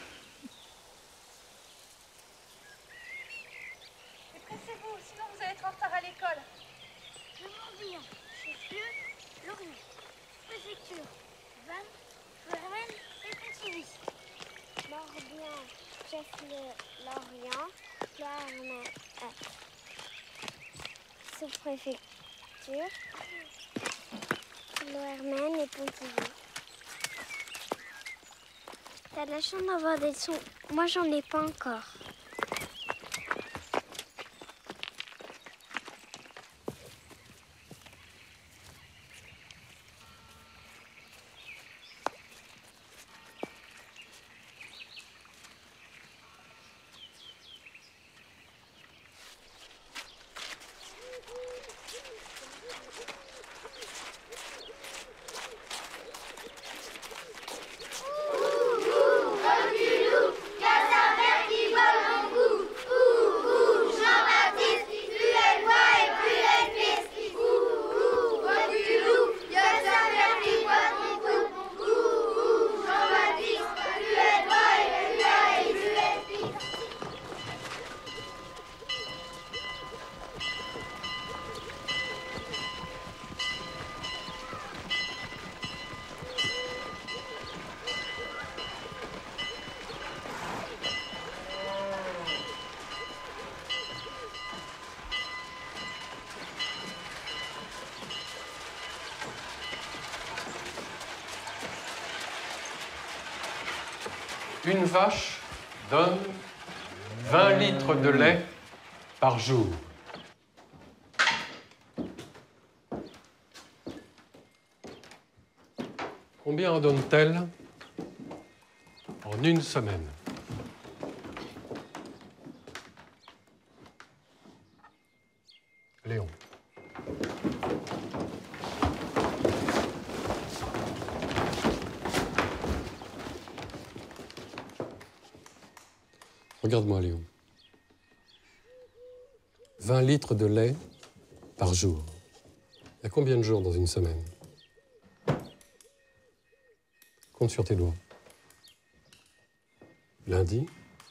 Pressez-vous, sinon vous allez être en retard à l'école. Le Morbihan, chef-lieu, Lorient. Préfecture, Vannes, Rennes et Pontivy. Morbihan, chef-lieu, Lorient, Clermont, sous-préfecture, Lorient et Pontivy. T'as de la chance d'avoir des sons. Moi, j'en ai pas encore. Une vache donne vingt litres de lait par jour. Combien en donne-t-elle en une semaine? Léon. Regarde-moi, Léon. vingt litres de lait par jour. Il y a combien de jours dans une semaine? Compte sur tes doigts. Lundi,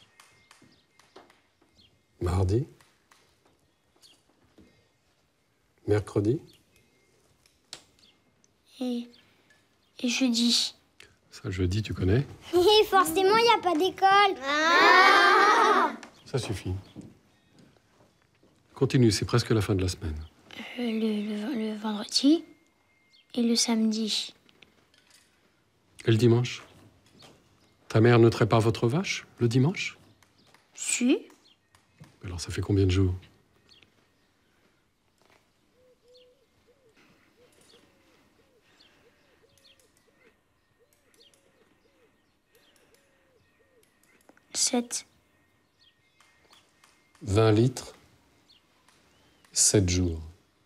mardi, mercredi. Et, et jeudi. Ça, jeudi, tu connais? Et forcément, il n'y a pas d'école. Ah Ça suffit. Continue, c'est presque la fin de la semaine. Euh, le, le, le vendredi et le samedi. Et le dimanche? Ta mère ne traite pas votre vache le dimanche? Si. Alors ça fait combien de jours? Sept. vingt litres, sept jours.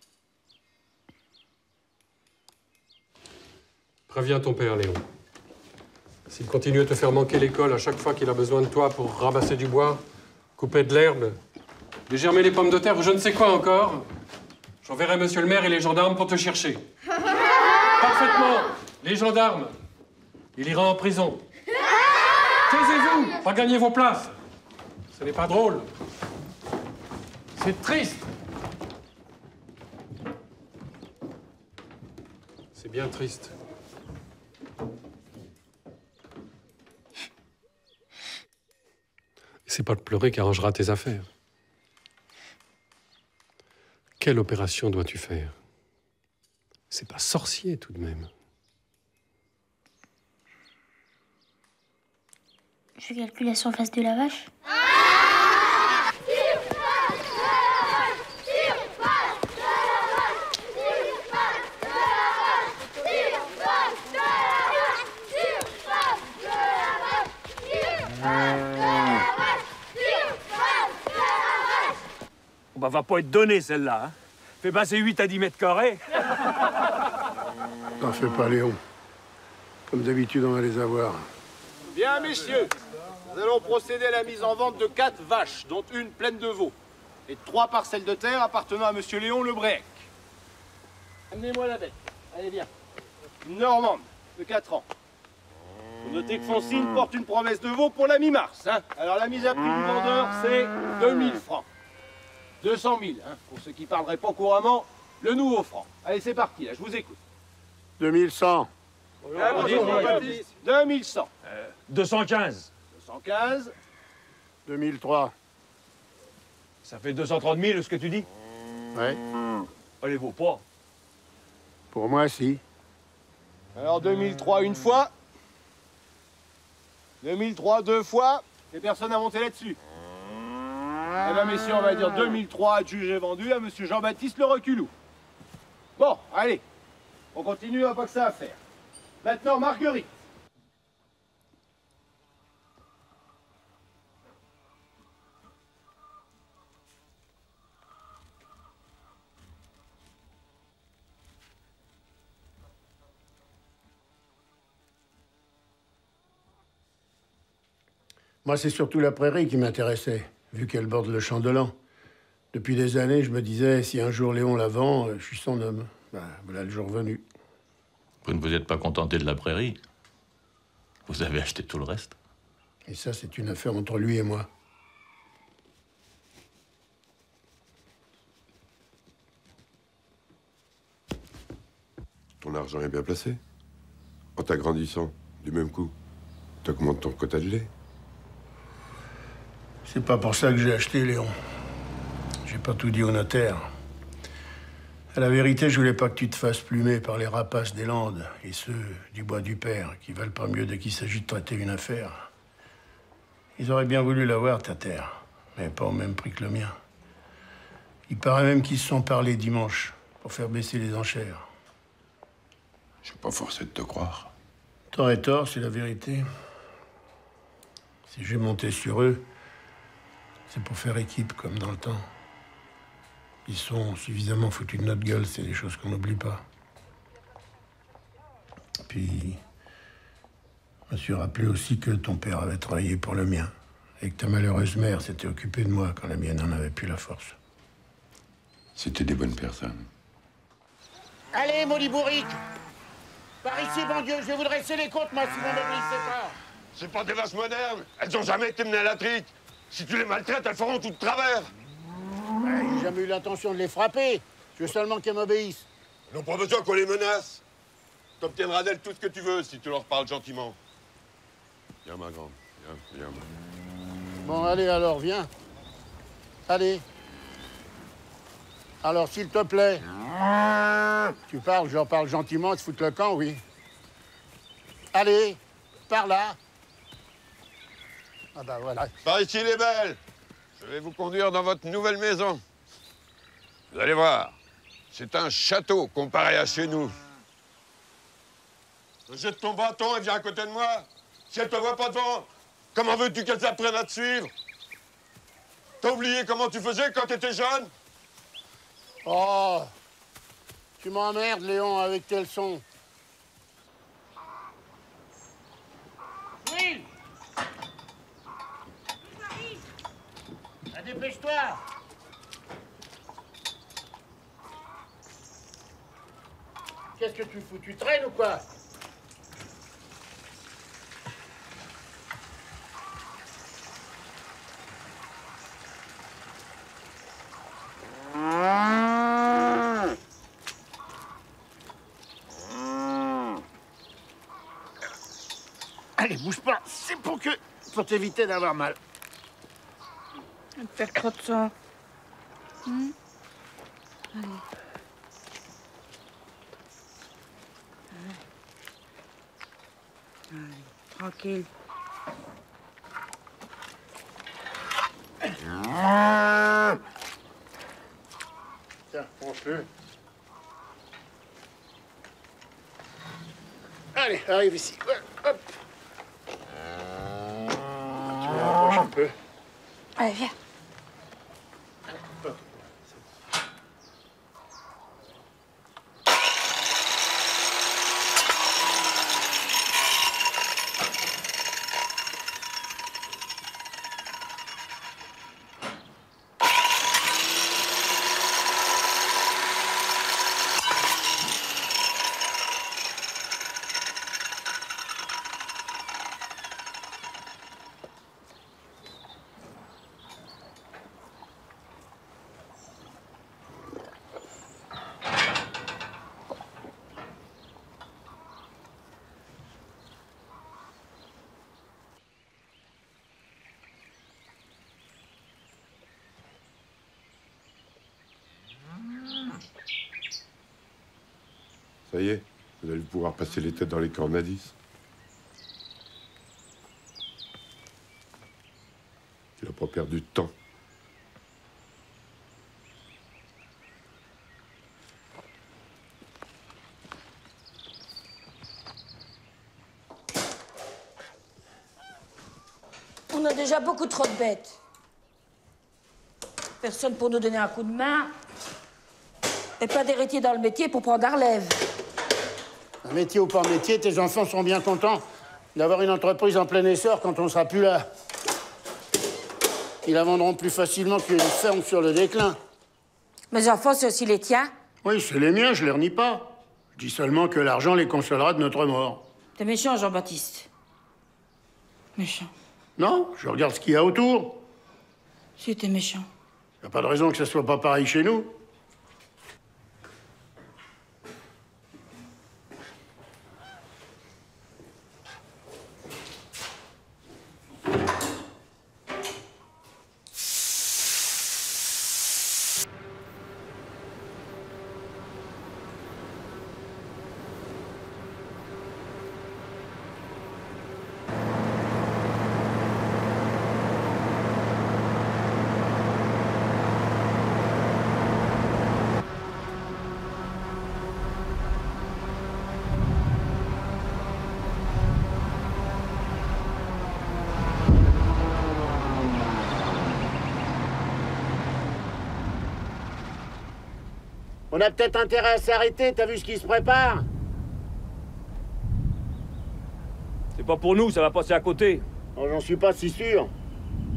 Préviens ton père, Léon. S'il continue à te faire manquer l'école à chaque fois qu'il a besoin de toi pour ramasser du bois, couper de l'herbe, dégermer les pommes de terre ou je ne sais quoi encore, j'enverrai monsieur le maire et les gendarmes pour te chercher. Parfaitement. Les gendarmes. Il ira en prison. Taisez-vous, regagnez vos places. Ce n'est pas drôle. C'est triste. C'est bien triste. C'est pas de pleurer qui arrangera tes affaires. Quelle opération dois-tu faire? C'est pas sorcier, tout de même. Je calcule la surface de la vache. Bah, va pas être donnée, celle-là. Hein. Fais passer huit à dix mètres carrés. T'en fais pas, Léon. Comme d'habitude, on va les avoir. Bien, messieurs, nous allons procéder à la mise en vente de quatre vaches, dont une pleine de veaux, et trois parcelles de terre appartenant à monsieur Léon Lebréec. Amenez-moi la bête. Allez, viens. Une Normande, de quatre ans. Vous notez que Foncine porte une promesse de veau pour la mi-mars. Hein. Alors, la mise à prix du vendeur, c'est deux mille francs. deux cent mille, hein, pour ceux qui ne parleraient pas couramment, le nouveau franc. Allez, c'est parti, là, je vous écoute. deux mille cent. deux mille cent. Euh, deux cent quinze. deux cent quinze. deux mille trois. Ça fait deux cent trente mille, ce que tu dis? Ouais. Elle les vaut pas. Pour moi, si. Alors, deux mille trois une fois. deux mille trois deux fois. Et personne n'a monté là-dessus. Eh bien, messieurs, on va dire deux mille trois adjugé vendu à monsieur Jean-Baptiste Le Reculou. Bon, allez. On continue, on n'a pas que ça à faire. Maintenant, Marguerite. Moi, c'est surtout la prairie qui m'intéressait, vu qu'elle borde le champ de l'an. Depuis des années, je me disais, si un jour Léon la vend, je suis son homme. Ben, voilà le jour venu. Vous ne vous êtes pas contenté de la prairie. Vous avez acheté tout le reste. Et ça, c'est une affaire entre lui et moi. Ton argent est bien placé. En t'agrandissant, du même coup, t'augmentes ton quota de lait. C'est pas pour ça que j'ai acheté, Léon. J'ai pas tout dit au notaire. À la vérité, je voulais pas que tu te fasses plumer par les rapaces des Landes et ceux du bois du père, qui valent pas mieux dès qu'il s'agit de traiter une affaire. Ils auraient bien voulu l'avoir, ta terre, mais pas au même prix que le mien. Il paraît même qu'ils se sont parlé dimanche pour faire baisser les enchères. Je suis pas forcé de te croire. T'aurais tort, c'est la vérité. Si j'ai monté sur eux, c'est pour faire équipe, comme dans le temps. Ils sont suffisamment foutus de notre gueule, c'est des choses qu'on n'oublie pas. Puis, je me suis rappelé aussi que ton père avait travaillé pour le mien, Et que ta malheureuse mère s'était occupée de moi quand la mienne n'en avait plus la force. C'était des bonnes personnes. Allez, Molly Bourrique! Par ici, bon Dieu, je vais vous dresser les comptes, moi, si vous m'obéissez pas. C'est pas des vaches modernes. Elles ont jamais été menées à la trique. Si tu les maltraites, elles feront tout de travers. Ouais, j'ai jamais eu l'intention de les frapper. Je veux seulement qu'elles m'obéissent. Ils n'ont pas besoin qu'on les menace. T'obtiendras d'elles tout ce que tu veux si tu leur parles gentiment. Viens, ma grande. Viens, viens. Bon, allez alors, viens. Allez. Alors, s'il te plaît. Tu parles, j'en parle gentiment, tu fous le camp, oui. Allez, par là. Ah bah voilà. Par ici, les belles. Je vais vous conduire dans votre nouvelle maison. Vous allez voir. C'est un château comparé à chez nous. Jette ton bâton et viens à côté de moi. Si elle te voit pas devant, comment veux-tu qu'elle s'apprenne à te suivre? T'as oublié comment tu faisais quand t'étais jeune? Oh, tu m'emmerdes, Léon, avec tes leçons. Oui! Ah, dépêche-toi! Qu'est-ce que tu fous? Tu traînes ou quoi? Allez, bouge pas. C'est pour que... pour t'éviter d'avoir mal. Ne te faire trop de sang. Hmm? Allez. Allez, tranquille. Tiens, prends-le. Allez, arrive ici. Hop. Tu m'approches un peu. Allez, viens. Ça y est, vous allez pouvoir passer les têtes dans les cornadis. Tu n'as pas perdu de temps. On a déjà beaucoup trop de bêtes. Personne pour nous donner un coup de main. Et pas d'héritier dans le métier pour prendre la relève. Un métier ou pas métier, tes enfants seront bien contents d'avoir une entreprise en plein essor quand on ne sera plus là. Ils la vendront plus facilement qu'une ferme sur le déclin. Mes enfants, c'est aussi les tiens? Oui, c'est les miens, je les renie pas. Je dis seulement que l'argent les consolera de notre mort. T'es méchant, Jean-Baptiste. Méchant. Non, je regarde ce qu'il y a autour. Si t'es méchant. Y a pas de raison que ça soit pas pareil chez nous. On a peut-être intérêt à s'arrêter, t'as vu ce qui se prépare? C'est pas pour nous, ça va passer à côté. Oh, j'en suis pas si sûr.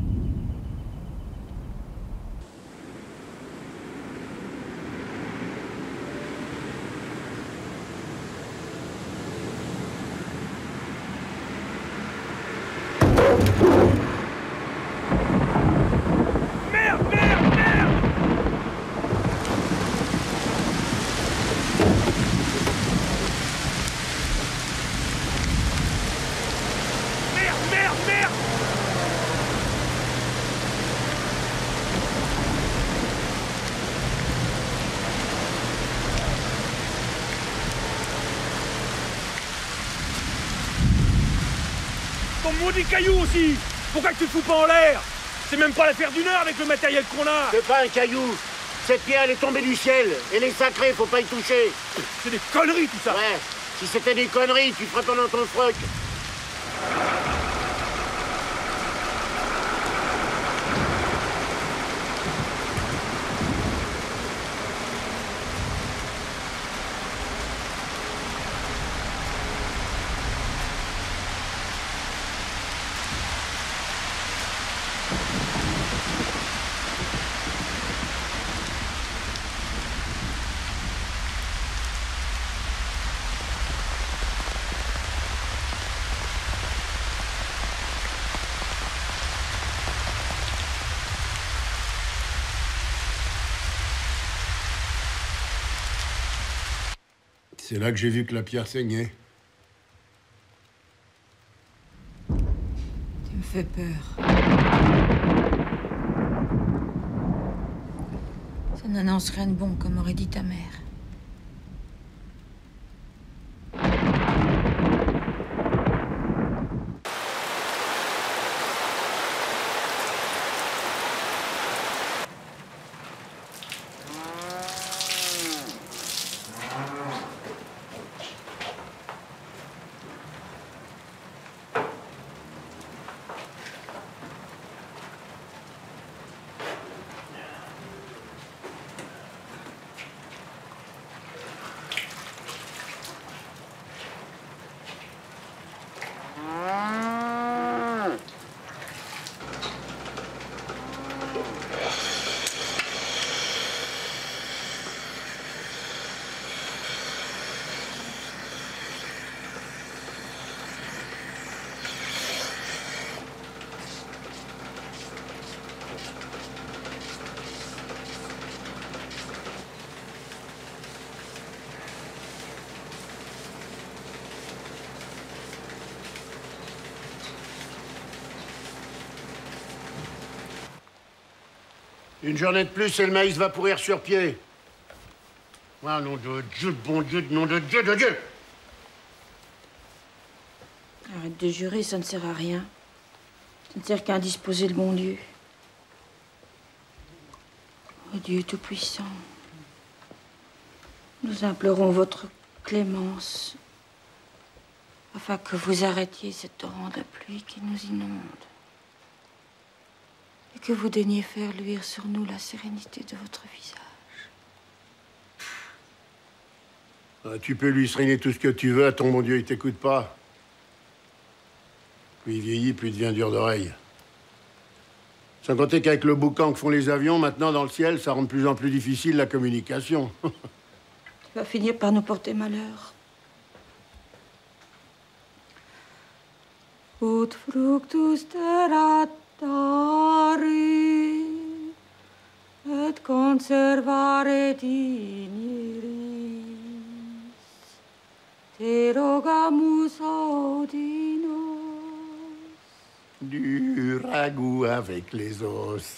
ton maudit caillou aussi. Pourquoi tu te fous pas en l'air? C'est même pas l'affaire d'une heure avec le matériel qu'on a. C'est pas un caillou. Cette pierre, elle est tombée du ciel. Elle est sacrée, faut pas y toucher. C'est des conneries, tout ça. Ouais, si c'était des conneries, tu ferais pendant ton froc. C'est là que j'ai vu que la pierre saignait. Tu me fais peur. Ça n'annonce rien de bon, comme aurait dit ta mère. Une journée de plus et le maïs va pourrir sur pied. Ah, nom de Dieu, de bon Dieu, de nom de Dieu, de Dieu! Arrête de jurer, ça ne sert à rien. Ça ne sert qu'à indisposer le bon Dieu. Oh Dieu Tout-Puissant, nous implorons votre clémence afin que vous arrêtiez ce torrent de pluie qui nous inonde et que vous daigniez faire luire sur nous la sérénité de votre visage. Ah, tu peux lui seriner tout ce que tu veux, à ton bon Dieu, il t'écoute pas. Plus il vieillit, plus il devient dur d'oreille. Sans compter qu'avec le boucan que font les avions, maintenant, dans le ciel, ça rend de plus en plus difficile la communication. Tu vas finir par nous porter malheur. Ut fructus terra tari, et conservare digniris, te rogamus audinos. Du ragoût avec les os.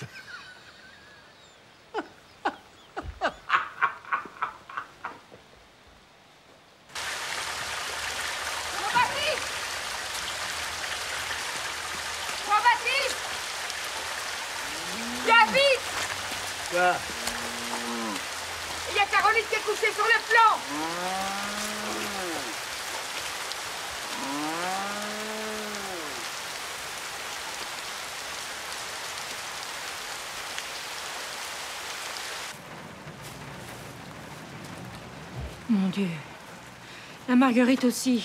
Quoi? Il y a Caroline qui est couchée sur le flanc. Mon Dieu. La Marguerite aussi.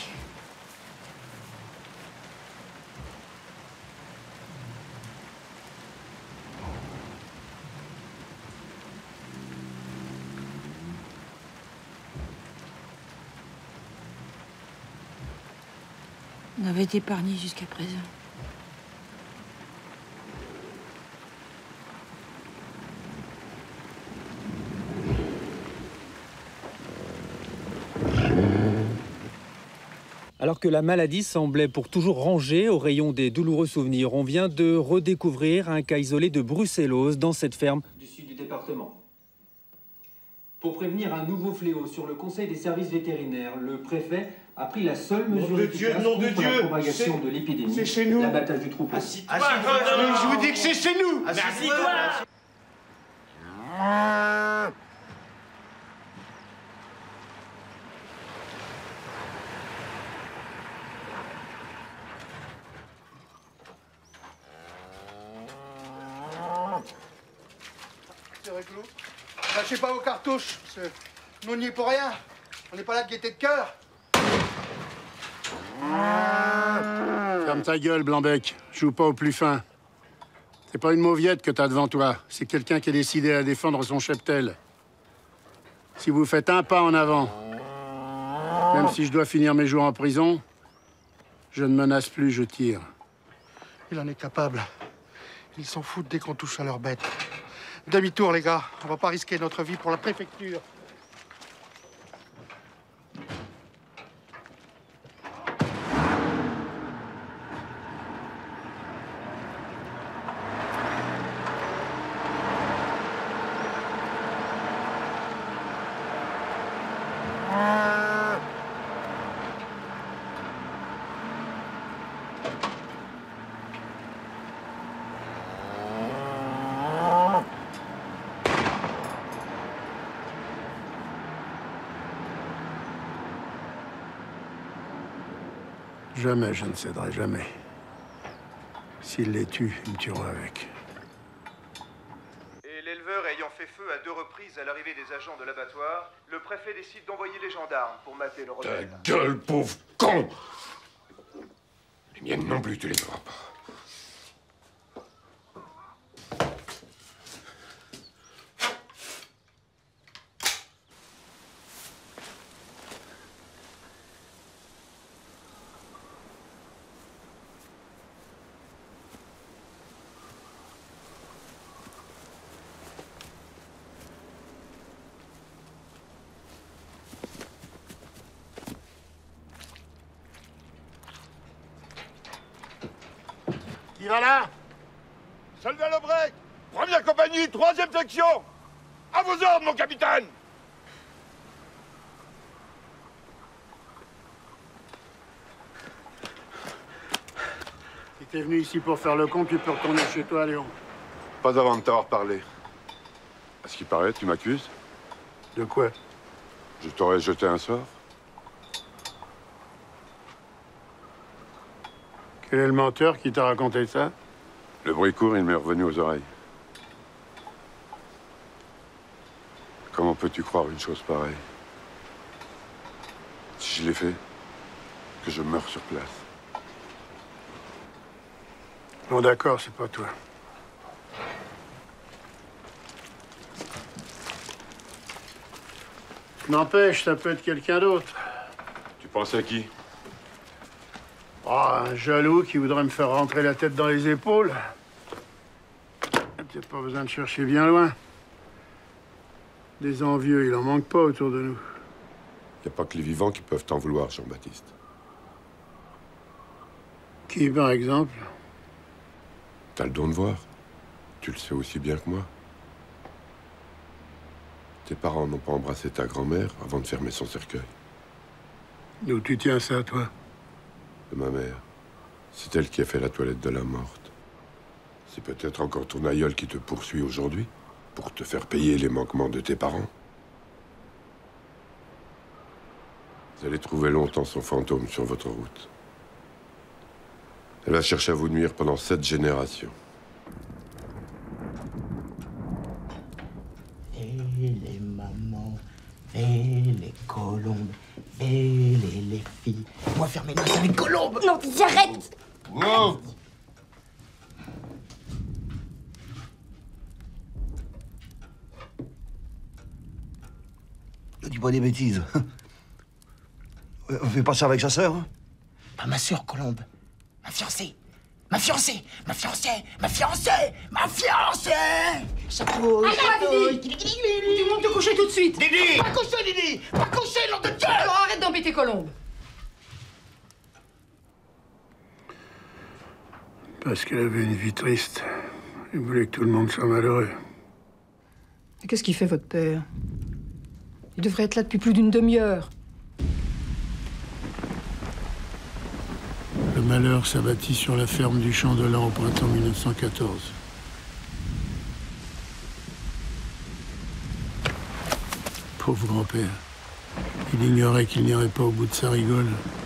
On avait été épargnés jusqu'à présent. Alors que la maladie semblait pour toujours rangée au rayon des douloureux souvenirs, on vient de redécouvrir un cas isolé de brucellose dans cette ferme du sud du département. Pour prévenir un nouveau fléau, sur le conseil des services vétérinaires, le préfet a pris la seule mesure Nom de Dieu, efficace nom de contre Dieu, la propagation c'est- de l'épidémie, c'est chez nous. l'abattage du troupeau. Assis-toi, mais je vous dis que c'est chez nous. Assis-toi. C'est rigolo. Lâchez pas vos cartouches. c'est- Nous n'y est pour rien. On n'est pas là de gaieté de cœur. Ferme ta gueule, Blanc-Bec. Joue pas au plus fin. C'est pas une mauviette que t'as devant toi. C'est quelqu'un qui est décidé à défendre son cheptel. Si vous faites un pas en avant, même si je dois finir mes jours en prison, je ne menace plus, je tire. Il en est capable. Ils s'en foutent dès qu'on touche à leur bête. Demi-tour, les gars. On va pas risquer notre vie pour la préfecture. Jamais, je ne céderai jamais. S'il les tue, il me tuera avec. Et l'éleveur ayant fait feu à deux reprises à l'arrivée des agents de l'abattoir, le préfet décide d'envoyer les gendarmes pour mater le Ta rebelle. gueule, pauvre con! Les miennes non plus, tu les verras pas. Qui va là? Soldat Lebrec, première compagnie, troisième section. À vos ordres, mon capitaine. Si t'es venu ici pour faire le con, tu peux retourner chez toi, Léon. Pas avant de t'avoir parlé. À ce qui paraît, tu m'accuses? De quoi? Je t'aurais jeté un sort. Quel est le menteur qui t'a raconté ça? Le bruit court, il m'est revenu aux oreilles. Comment peux-tu croire une chose pareille? Si je l'ai fait, que je meurs sur place. Bon, d'accord, c'est pas toi. N'empêche, ça peut être quelqu'un d'autre. Tu penses à qui? Oh, un jaloux qui voudrait me faire rentrer la tête dans les épaules. Peut-être pas besoin de chercher bien loin. Des envieux, il en manque pas autour de nous. Il n'y a pas que les vivants qui peuvent t'en vouloir, Jean-Baptiste. Qui, par exemple? T'as le don de voir. Tu le sais aussi bien que moi. Tes parents n'ont pas embrassé ta grand-mère avant de fermer son cercueil. D'où tu tiens ça, toi? De ma mère. C'est elle qui a fait la toilette de la morte. C'est peut-être encore ton aïeul qui te poursuit aujourd'hui pour te faire payer les manquements de tes parents. Vous allez trouver longtemps son fantôme sur votre route. Elle va chercher à vous nuire pendant sept générations. Et les mamans, et les colombes, et les, les filles. Moi faire mes noces avec colombes. Non, j'arrête. Non. Ne dis pas des bêtises. On fait pas ça avec sa sœur, hein? Pas ma sœur, Colombe. Ma fiancée. Ma fiancée. Ma fiancée. Ma fiancée. Ma fiancée. Ça bouge. Arrête, Didi. Tu montes te coucher tout de suite. Didi. Pas coucher, Didi. Pas coucher, nom de Dieu. Alors arrête d'embêter Colombe. Parce qu'elle avait une vie triste. Elle voulait que tout le monde soit malheureux. Et qu'est-ce qu'il fait, votre père? Il devrait être là depuis plus d'une demi-heure. malheur s'abattit sur la ferme du Champ de l'An au printemps mille neuf cent quatorze. Pauvre grand-père. Il ignorait qu'il n'irait pas au bout de sa rigole.